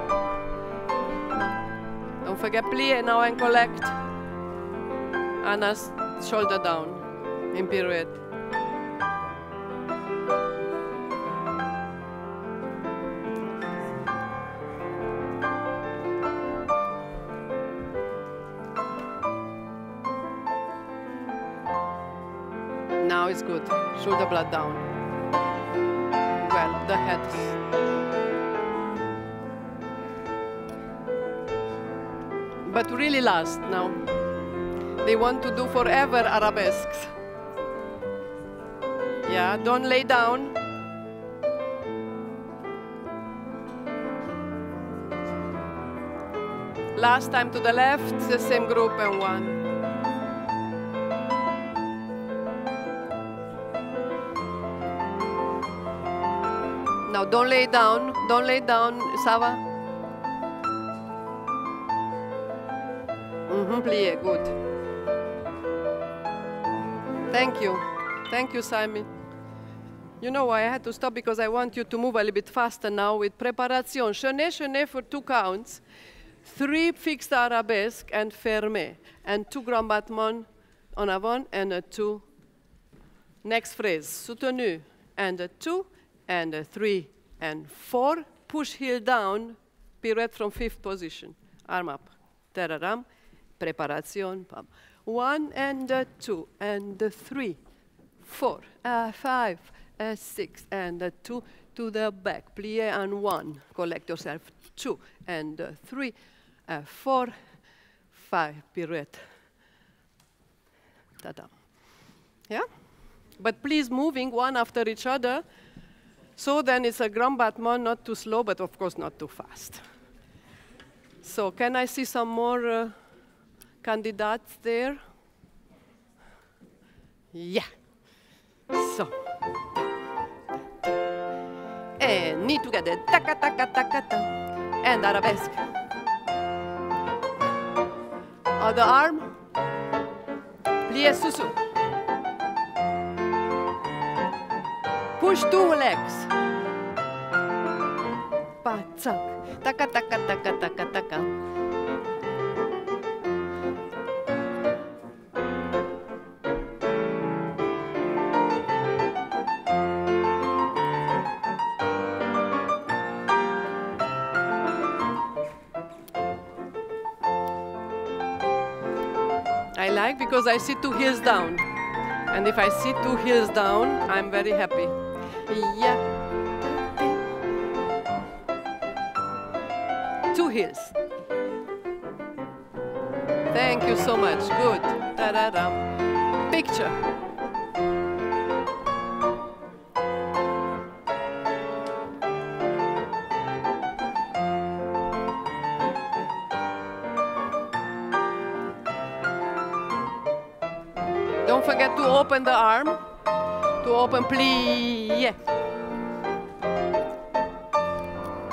Don't forget plie now and collect. Anna's shoulder down in pirouette. Now it's good. Shoulder blade down. Well, the head. But really last now. They want to do forever arabesques. Yeah, don't lay down. Last time to the left, the same group and one. Now don't lay down, don't lay down, Sava. Mm-hmm, plie, good. Thank you. Thank you, Simon. You know why I had to stop? Because I want you to move a little bit faster now with préparation. Chenet, chenet for two counts. Three fixed arabesque and fermé. And two grand battements en avant and a two. Next phrase, soutenu. And a two, and a three, and four. Push heel down, pirouette from fifth position. Arm up. Tararam. Préparation. One and a two and a three, four, uh, five, uh, six and a two to the back. Plie and one. Collect yourself. Two and a three, uh, four, five. Pirouette. Ta-da. Yeah. But please moving one after each other. So then it's a grand battement, not too slow, but of course not too fast. So can I see some more uh, candidates there? Yeah. So. And knee together. Taka, taka, taka, ta. And arabesque. Other arm. Plie susu. Push two legs. Patsak. Taka, taka, taka, taka, taka. I like because I see two heels down. And if I see two heels down, I'm very happy. Yeah. Two heels. Thank you so much. Good. Ta-da-da. Picture. Don't forget to open the arm. To open, plie.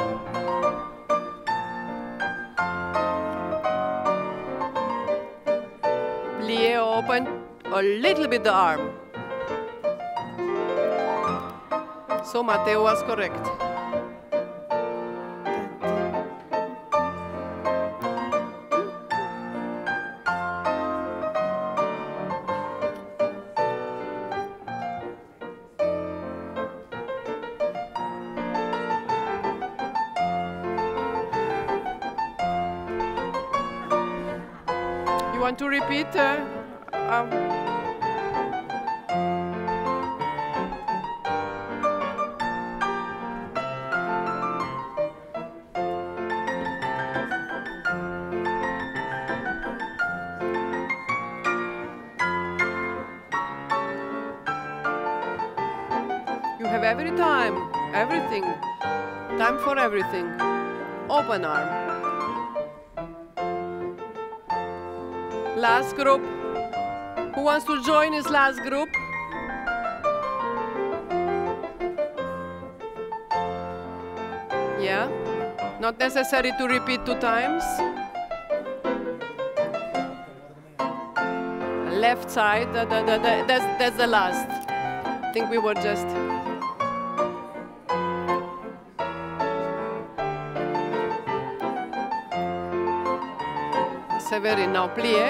a little bit the arm. So Matteo was correct. You want to repeat? Uh, um, You have every time, everything, time for everything. Open arm. Last group. Who wants to join his last group? Yeah? Not necessary to repeat two times. Left side, da, da, da, da, that's, that's the last. I think we were just... Severin, now plié.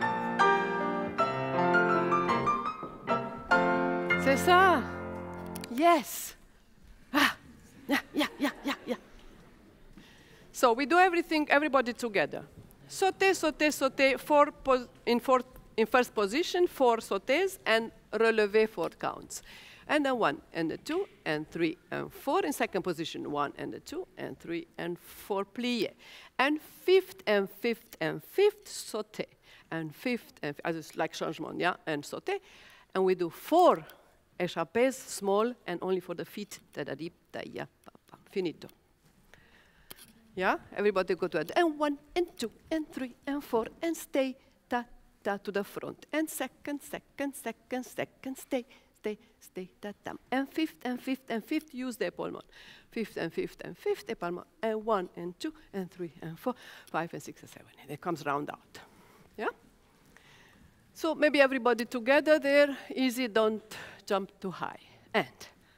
C'est ça. Yes. Ah. Yeah, yeah, yeah, yeah, yeah. So we do everything, everybody together. Sauté, sauté, sauté, four pos in, four, in first position, four sautés, and relevé, four counts. And then one, and the two, and three, and four. In second position, one, and the two, and three, and four, plié. And fifth, and fifth, and fifth, sauté. And fifth, and fifth, like changement, yeah, and sauté. And we do four échappés, small, and only for the feet. Da-da-dee, da-ya, pa-pa. Finito. Yeah, everybody go to it. And one, and two, and three, and four, and stay, ta-ta, to the front. And second, second, second, second, stay. Stay, stay, ta-tam. And fifth, and fifth, and fifth, use the épaulement. Fifth, and fifth, and fifth, épaulement. And one, and two, and three, and four, five, and six, and seven. And it comes round out. Yeah? So maybe everybody together there. Easy, don't jump too high. And.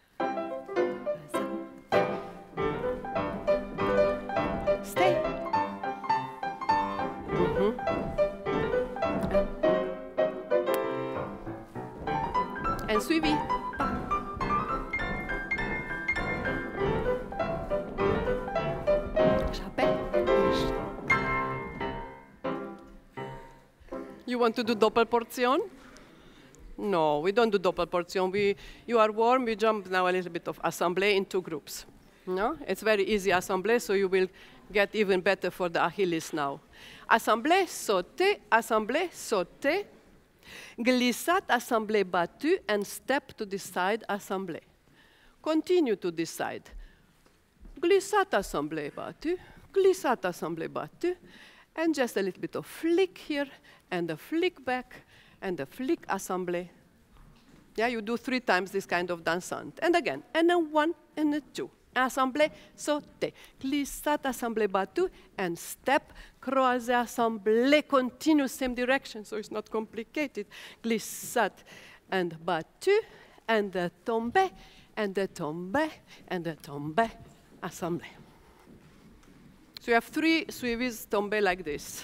Stay. Mm-hmm. And suivi. You want to do doppelportion? No, we don't do doppelportion. We, you are warm, we jump now a little bit of assemblée in two groups. No? It's very easy assemblée, so you will get even better for the Achilles now. Assemblée, sauté, assemblée, sauté. Glissade, assemblée, battue, and step to the side, assemblée. Continue to this side. Glissade, assemblée, battue. Glissade, assemblée, battue. And just a little bit of flick here, and a flick back, and a flick, assemblée. Yeah, you do three times this kind of dansant. And again, and a one, and a two. Assemblée, sauté. Glissade, assemblée, battue, and step, croisé, assemblée, continue, same direction, so it's not complicated. Glissade, and battue, and the tombé, and the tombé, and the tombé, assemblée. So you have three suivis tombé like this.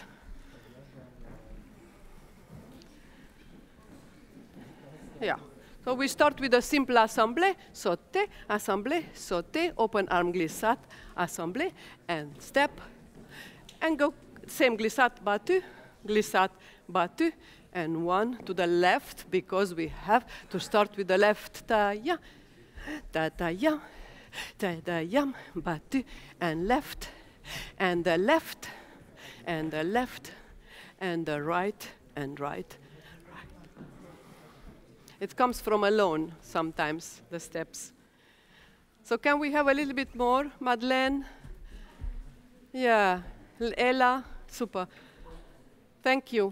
Yeah. So we start with a simple assemblée, sauté, assemblée, sauté, open arm glissade, assemblée, and step, and go same glissade, battue, glissade, battue, and one to the left, because we have to start with the left, ta-ya, ta-ta-ya, ta-ta-yam, battue, and left, and the left, and the left, and the right, and right. It comes from alone sometimes, the steps. So can we have a little bit more? Madeleine? Yeah. Ella? Super. Thank you.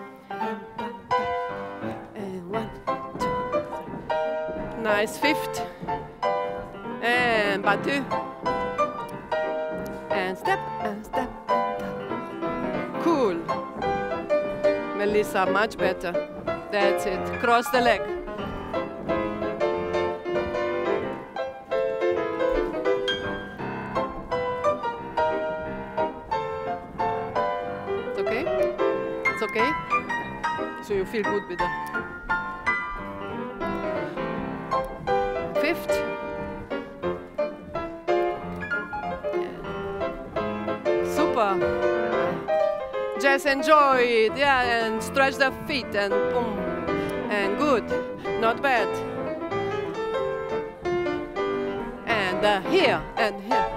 And one, two, three. Nice. Fifth. And battue. And step, and step, and step. Cool. Melissa, much better. That's it. Cross the leg. It's okay? It's okay? So you feel good with that. Fifth. Super. Just enjoy it, yeah, and stretch the feet and boom. And good. Not bad. And uh, here and here.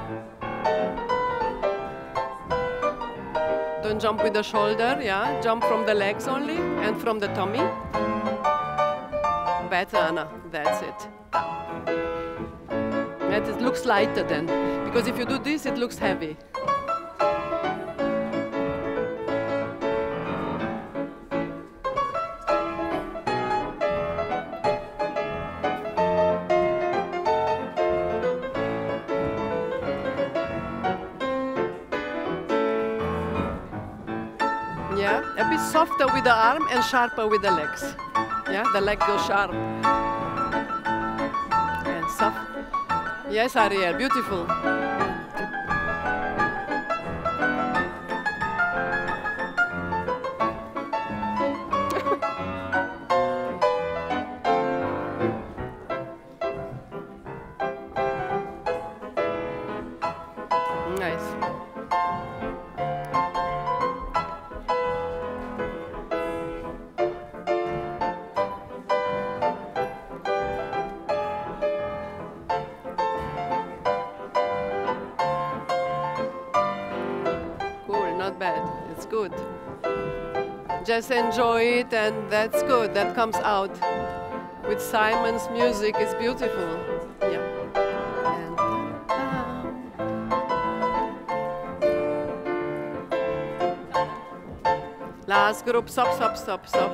Don't jump with the shoulder, yeah. Jump from the legs only and from the tummy. Better, Anna. That's it. That it looks lighter then, because if you do this, it looks heavy. Yeah, a bit softer with the arm and sharper with the legs. Yeah, the leg goes sharp. And soft. Yes, Ariel, beautiful. Nice. Good. Just enjoy it, and that's good. That comes out with Simon's music. It's beautiful. Yeah. And, uh, last group. Stop, stop, stop, stop.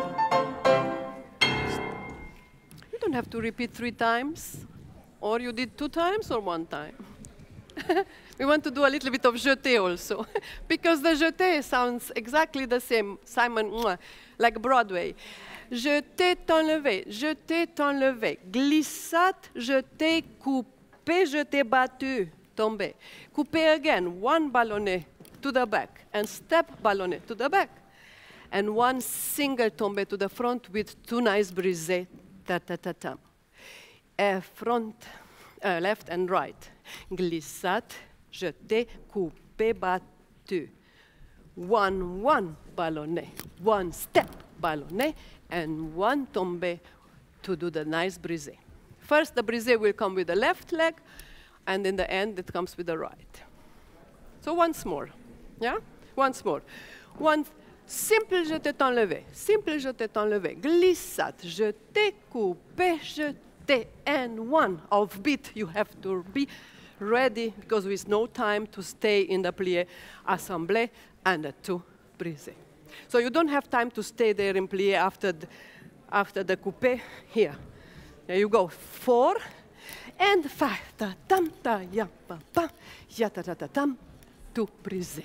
You don't have to repeat three times, or you did two times or one time. We want to do a little bit of jeté also, because the jeté sounds exactly the same, Simon, like Broadway. Je t'ai enlevé, je t'ai enlevé, glissade, je t'ai coupé, je t'ai battu, tombé. Coupé again, one ballonnet to the back, and step ballonnet to the back, and one single tombé to the front with two nice brisées, ta-ta-ta-ta. Uh, front, uh, left and right. Glissade, je t'ai coupé, battu. One, one ballonnet, one step ballonnet, and one tombé to do the nice brisée. First, the brisée will come with the left leg, and in the end, it comes with the right. So once more, yeah? Once more. One simple je t'ai enlevé, simple je t'ai enlevé, glissade, je t'ai coupé, je t'ai, and one offbeat. You have to be ready, because there is no time to stay in the plié, assemblé, and the two brisé. So you don't have time to stay there in plié after the, after the coupé. Here, there you go. Four and five. Ta tam ta ya pa pa ya ta ta ta tam. Two brisé.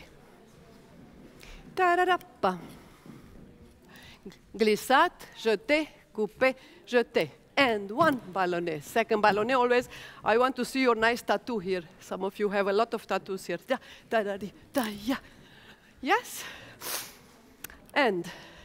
Ta ra ra pa. Glissade, jeté, coupé, jeté. And one ballonnet. Second ballonnet always. I want to see your nice tattoo here. Some of you have a lot of tattoos here. Da, da, da, di, da, ya. Yes? And.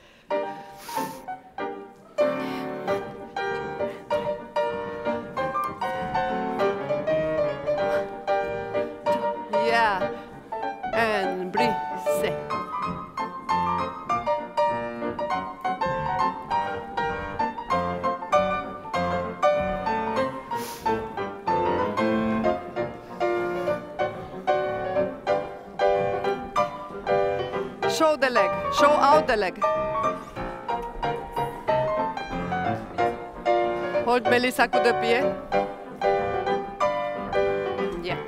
Yeah. And brise. Show the leg, show out the leg. Hold Melissa coup de pied. Yeah.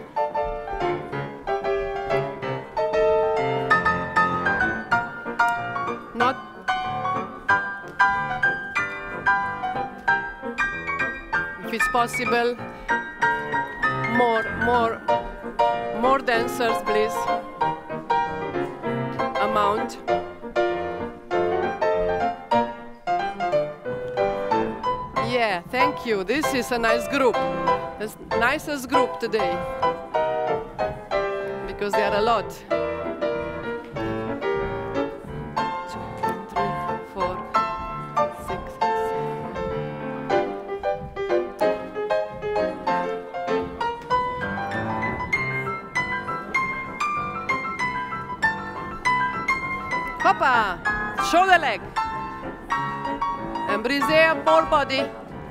Not. If it's possible, more, more, more dancers, please. Amount. Yeah, thank you. This is a nice group. The nicest group today. Because they are a lot. Two, three, four, six, seven. Hoppa! Shoulder leg. And brise more body.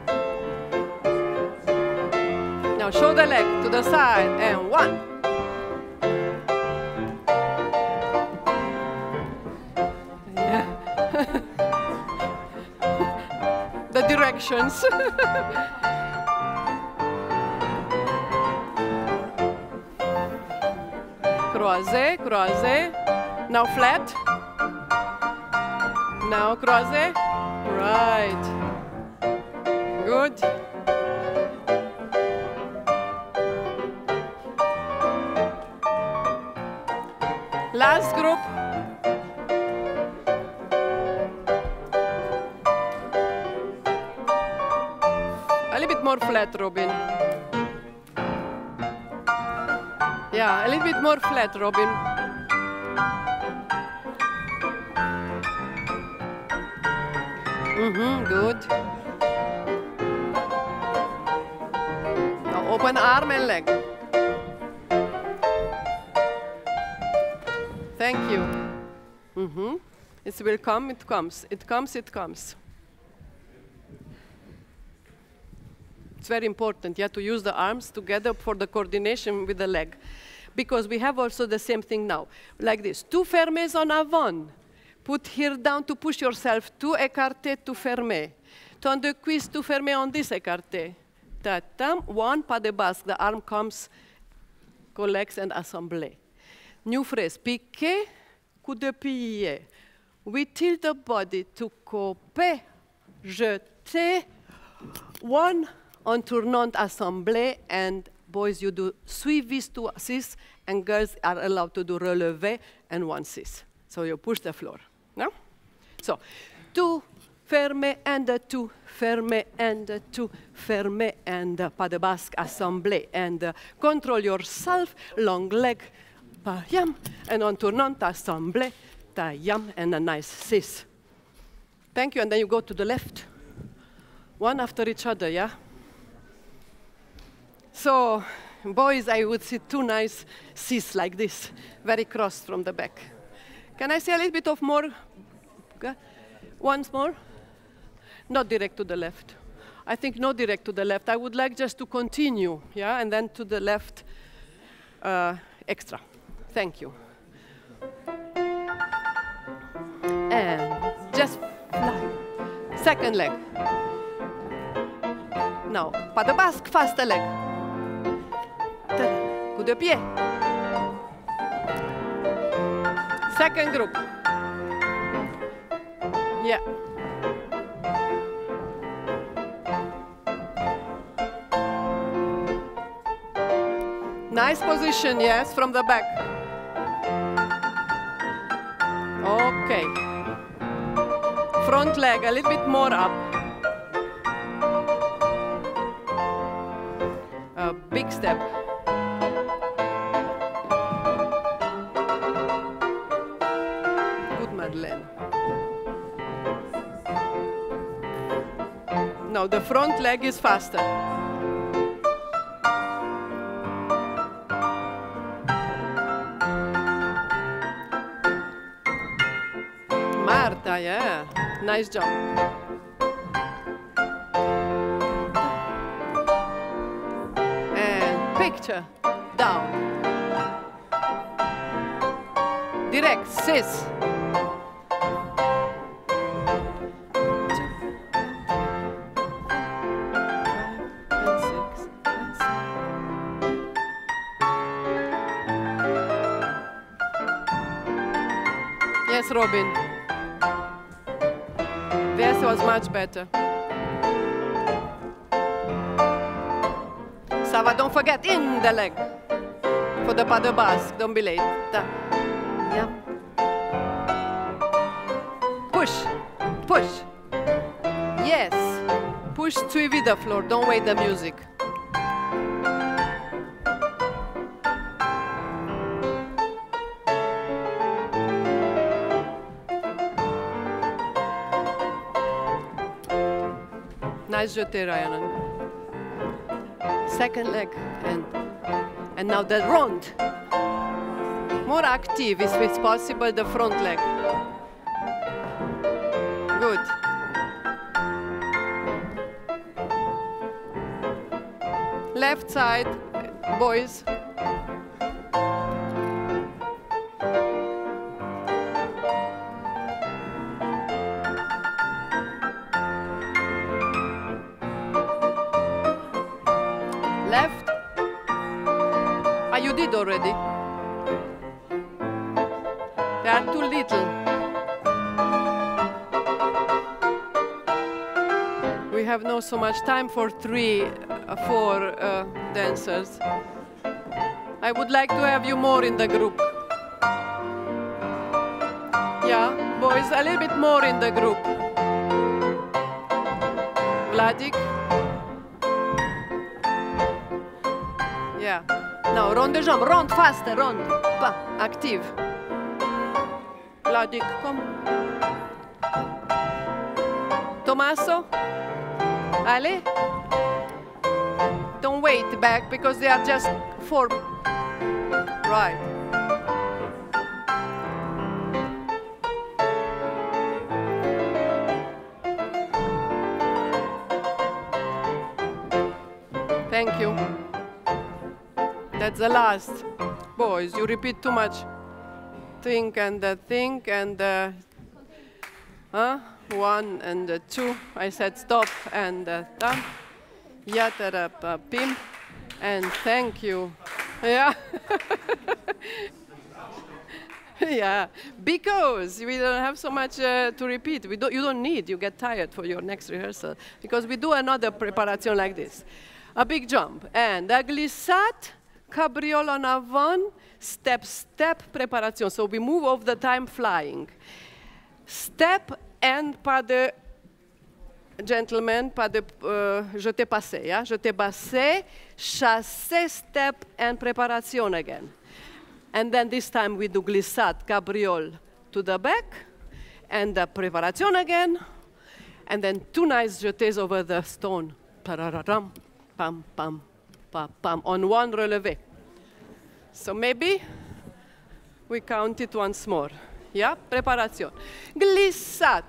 Now shoulder leg to the side and one. Yeah. The directions. Croisé, croisé. Now flat. Now croisé. Right. Good. Last group. A little bit more flat, Robin. Yeah, a little bit more flat, Robin. Mm-hmm, good. Now open arm and leg. Thank you. Mm-hmm. It will come, it comes. It comes, it comes. It's very important, yeah, to use the arms together for the coordination with the leg. Because we have also the same thing now. Like this. Two fermés en avant. Put here down to push yourself. Two écarté, two fermé. Ton de cuisse, two fermé on this écarté. Ta-tam. One pas de basque. The arm comes, collects and assemblée. New phrase. Piqué, coup de pied. We tilt the body to couper, jeter. One en tournant assemblée. And boys, you do suivis to six. And girls are allowed to do relevé and one six. So you push the floor. No? So, two, fermé, and uh, two, fermé, and uh, two, fermé, and uh, pas de basque, assemblée, and uh, control yourself, long leg, pa yam, and on tournant, assemblée, ta yam, and a nice sis. Thank you, and then you go to the left. One after each other, yeah? So, boys, I would see two nice sis like this, very crossed from the back. Can I say a little bit of more? Once more? Not direct to the left. I think not direct to the left. I would like just to continue, yeah, and then to the left uh, extra. Thank you. And just fly. Second leg. Now, pas de basque, faster leg. Coup de pied. Second group. Yeah. Nice position, yes, from the back. Okay. Front leg, a little bit more up. A big step. Now the front leg is faster. Marta, yeah. Nice job. And picture. Down. Direct, sis. Yes, Robin. This was much better. Sava, don't forget, in the leg. For the pas de basque, don't be late. Da. Yeah. Push, push. Yes. Push. push suivi the floor, don't wait the music. Nice jeté, Ryan. Second leg, and and now the rond. More active, if it's possible, the front leg. Good. Left side, boys. Left. Ah, you did already. They are too little. We have not so much time for three, uh, four uh, dancers. I would like to have you more in the group. Yeah, boys, a little bit more in the group. Vladik. Yeah. Now, rond de jambe, rond, faster, rond. Pa, active. Vladik, come. Tommaso. Allez. Don't wait back because they are just four. Right. Thank you. That's the last. Boys, you repeat too much. Think and uh, think and uh, huh? One and uh, two. I said stop and uh, done. Yatarap pim. And thank you. Yeah. Yeah. Because we don't have so much uh, to repeat. We don't, you don't need. You get tired for your next rehearsal. Because we do another preparation like this. A big jump. And a glissade, cabriole en avant, step, step, preparation. So we move all the time flying. Step and pas de, gentlemen, pas de uh, jeté passé, yeah? Jeté passé, chassé, step, and preparation again. And then this time we do glissade, cabriole to the back, and the preparation again, and then two nice jetés over the stone. Pararam, pam, pam, pam, pam, on one relevé. So maybe we count it once more. Yeah, preparation. Glissade.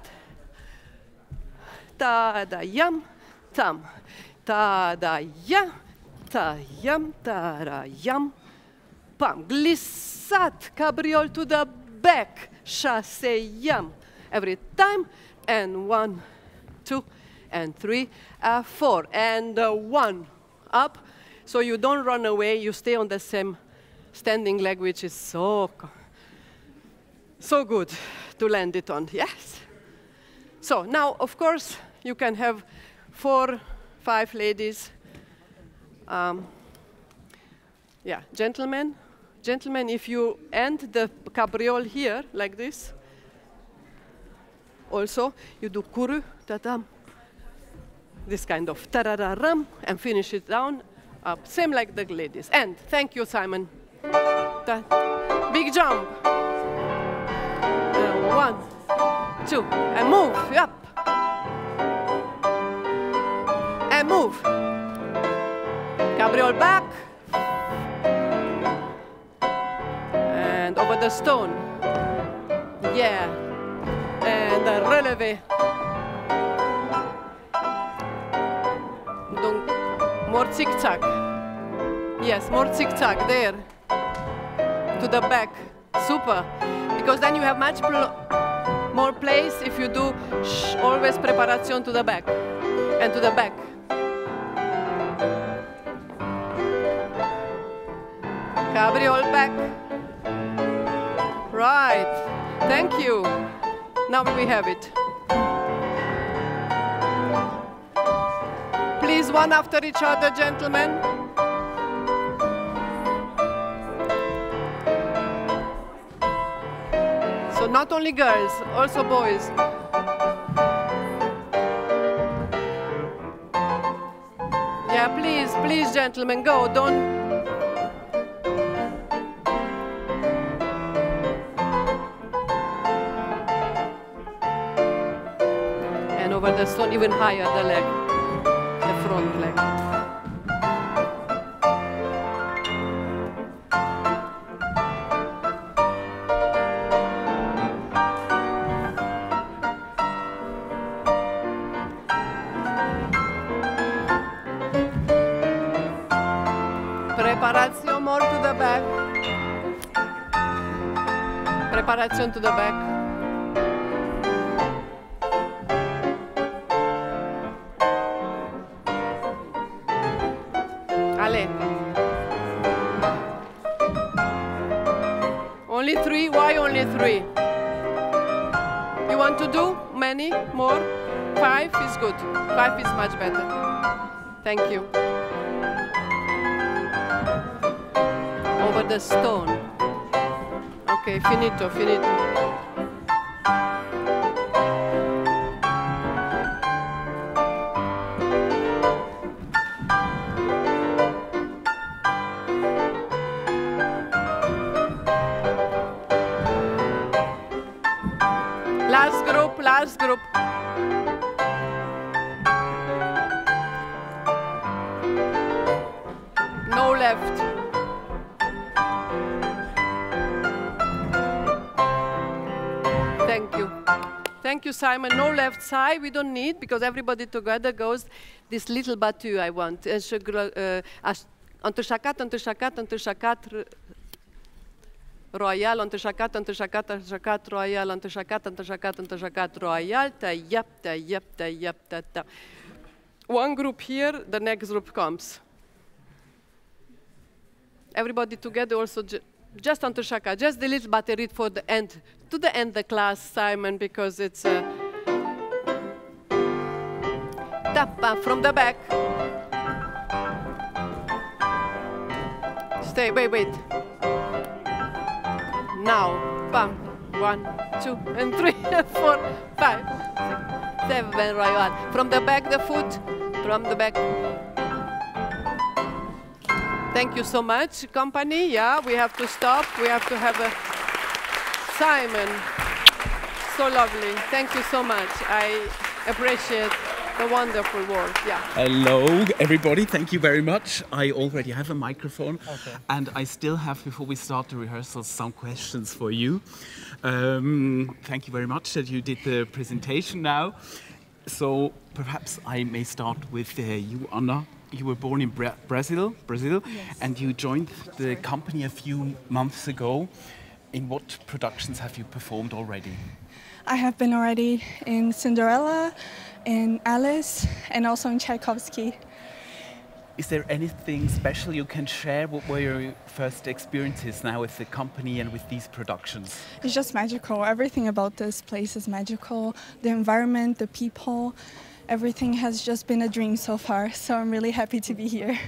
Ta-da-yam, tam. Ta-da-ya, ta-yam, ta-da-yam, pam. Glissade, cabriole to the back. Chassé-yam. Every time. And one, two, and three, uh, four. And uh, one. Up. So you don't run away. You stay on the same standing leg, which is so... So good to land it on, yes. So now, of course, you can have four, five ladies. Um, yeah, gentlemen, gentlemen, if you end the cabriole here, like this, also, you do kuru, tatam, this kind of tarararam, and finish it down, up, same like the ladies. And thank you, Simon. Ta big jump. One, two, and move, up. And move. Cabriole back. And over the stone. Yeah. And the relevé. Donc, more zigzag. Yes, more zigzag there. To the back. Super. Because then you have much more place if you do sh always preparation to the back and to the back. Cabriole back. Right. Thank you. Now we have it. Please, one after each other, gentlemen. So not only girls, also boys. Yeah, please, please, gentlemen, go. Don't. And over the stone, even higher, the leg, the front leg. Preparation more to the back. Preparation to the back. Allez. Only three? Why only three? You want to do many more? Five is good. Five is much better. Thank you. Over the stone. Okay, finito, finito. Last group, last group. No left. Thank you. Thank you, Simon. No left side, we don't need, because everybody together goes this little battu I want. Întârșacat, întârșacat, întârșacat, royal, întârșacat, întârșacat, întârșacat, royal, întârșacat, întârșacat, întârșacat, royal, ta-yap, ta-yap, ta-yap, ta-ta. One group here, the next group comes. Everybody together also. Just on Tushaka, just the little battery for the end, to the end the class, Simon, because it's uh, tappa from the back. Stay, wait, wait. Now, bam, one, two, and three, and four, five, six, seven, royal. From the back, the foot, from the back. Thank you so much, company. Yeah, we have to stop. We have to have a Simon. So lovely. Thank you so much. I appreciate the wonderful work. Yeah. Hello, everybody. Thank you very much. I already have a microphone, okay. And I still have, before we start the rehearsals, some questions for you. Um, thank you very much that you did the presentation now. So perhaps I may start with uh, you, Ana. You were born in Bra Brazil, Brazil, yes. And you joined the company a few months ago. In what productions have you performed already? I have been already in Cinderella, in Alice, and also in Tchaikovsky. Is there anything special you can share? What were your first experiences now with the company and with these productions? It's just magical. Everything about this place is magical. The environment, the people. Everything has just been a dream so far, so I'm really happy to be here.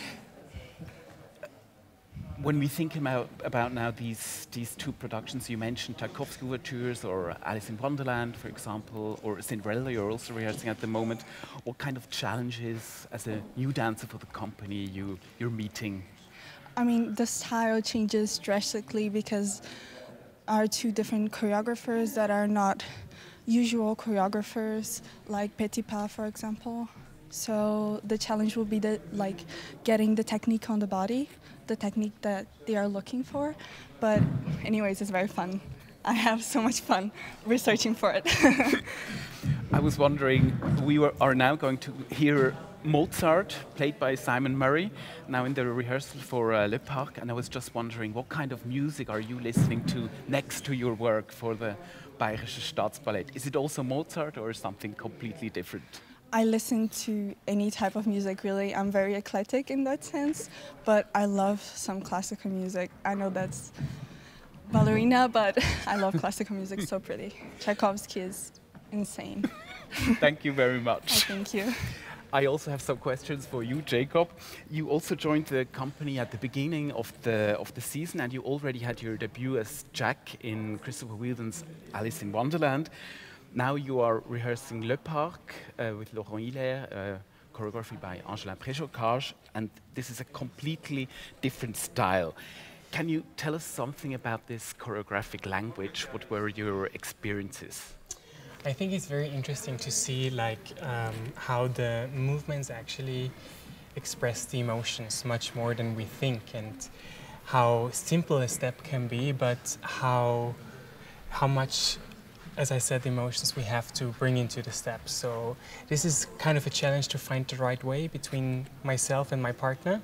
When we think about, about now these, these two productions, you mentioned Tchaikovsky overtures or Alice in Wonderland, for example, or Cinderella you're also rehearsing at the moment. What kind of challenges as a new dancer for the company you, you're meeting? I mean, the style changes drastically because our two different choreographers that are not usual choreographers, like Petit Pas, for example. So the challenge will be the, like getting the technique on the body, the technique that they are looking for. But anyways, it's very fun. I have so much fun researching for it. I was wondering, we were, are now going to hear Mozart, played by Simon Murray, now in the rehearsal for uh, Le Parc, and I was just wondering, what kind of music are you listening to next to your work for the Bayerisches Staatsballett? Is it also Mozart or something completely different? I listen to any type of music, really. I'm very eclectic in that sense, but I love some classical music. I know that's ballerina, but I love classical music, so pretty. Tchaikovsky is insane. Thank you very much. Oh, thank you. I also have some questions for you, Jakob. You also joined the company at the beginning of the of the season, and you already had your debut as Jack in Christopher Wheeldon's Alice in Wonderland. Now you are rehearsing Le Parc uh, with Laurent Hilaire, uh, choreography by Angelin Préjocage, and this is a completely different style. Can you tell us something about this choreographic language? What were your experiences? I think it's very interesting to see like um, how the movements actually express the emotions much more than we think, and how simple a step can be, but how how much, as I said, the emotions we have to bring into the steps. So this is kind of a challenge to find the right way between myself and my partner.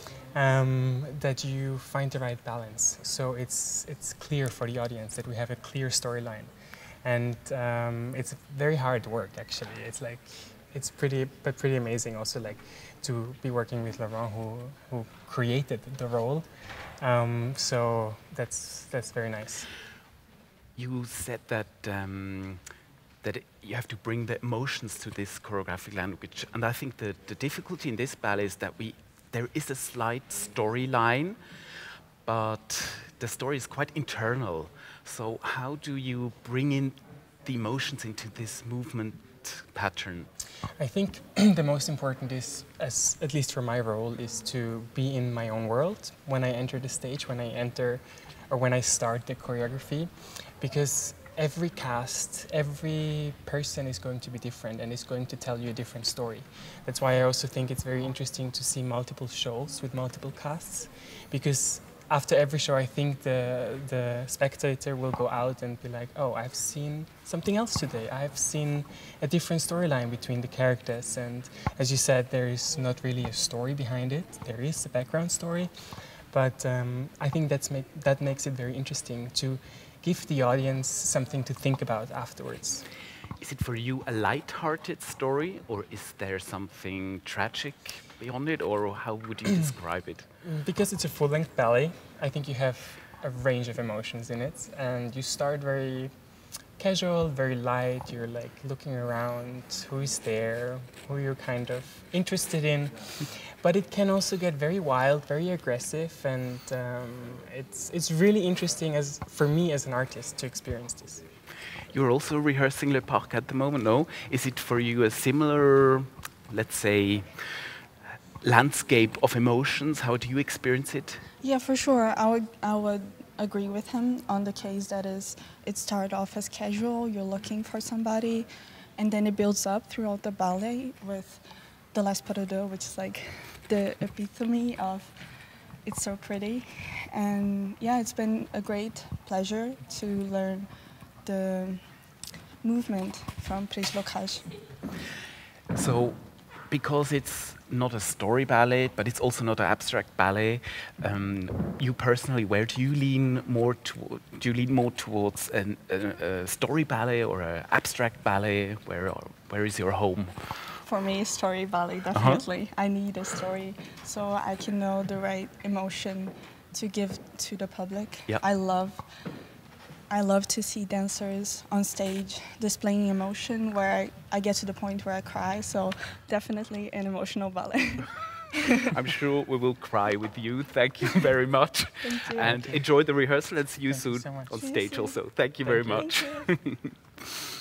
Um, that you find the right balance, so it's it's clear for the audience that we have a clear storyline, and um, it's very hard work actually. It's like it's pretty but pretty amazing also, like to be working with Laurent, who who created the role. Um, so that's that's very nice. You said that um, that you have to bring the emotions to this choreographic language, and I think the the difficulty in this ballet is that we. There is a slight storyline, but the story is quite internal. So how do you bring in the emotions into this movement pattern? I think the most important is, as at least for my role, is to be in my own world when I enter the stage, when I enter, or when I start the choreography, because every cast, every person is going to be different and is going to tell you a different story. That's why I also think it's very interesting to see multiple shows with multiple casts, because after every show I think the, the spectator will go out and be like, oh, I've seen something else today. I've seen a different storyline between the characters, and as you said, there is not really a story behind it. There is a background story, but um, I think that's make, that makes it very interesting to give the audience something to think about afterwards. Is it for you a light-hearted story, or is there something tragic beyond it, or how would you describe it? Because it's a full-length ballet, I think you have a range of emotions in it, and you start very casual, very light. You're like looking around, who is there, who you're kind of interested in. But it can also get very wild, very aggressive, and um, it's it's really interesting as for me as an artist to experience this. You're also rehearsing Le Parc at the moment, no? Is it for you a similar, let's say, landscape of emotions? How do you experience it? Yeah, for sure. I would I would agree with him on the case that is it started off as casual. You're looking for somebody, and then it builds up throughout the ballet with the Les Pas de Deux, which is like the epitome of it's so pretty. And yeah, it's been a great pleasure to learn the movement from Préjocage. So, because it's not a story ballet, but it's also not an abstract ballet, um, you personally, where do you lean more to? Do you lean more towards an, a, a story ballet or an abstract ballet? Where where is your home? For me, story ballet, definitely. Uh-huh. I need a story so I can know the right emotion to give to the public. Yep. I love I love to see dancers on stage displaying emotion where I, I get to the point where I cry, so definitely an emotional ballet. I'm sure we will cry with you. Thank you very much. Thank you. And enjoy the rehearsal and see you Thank soon you so much. on See you stage soon. also. Thank you Thank very you. much. Thank you.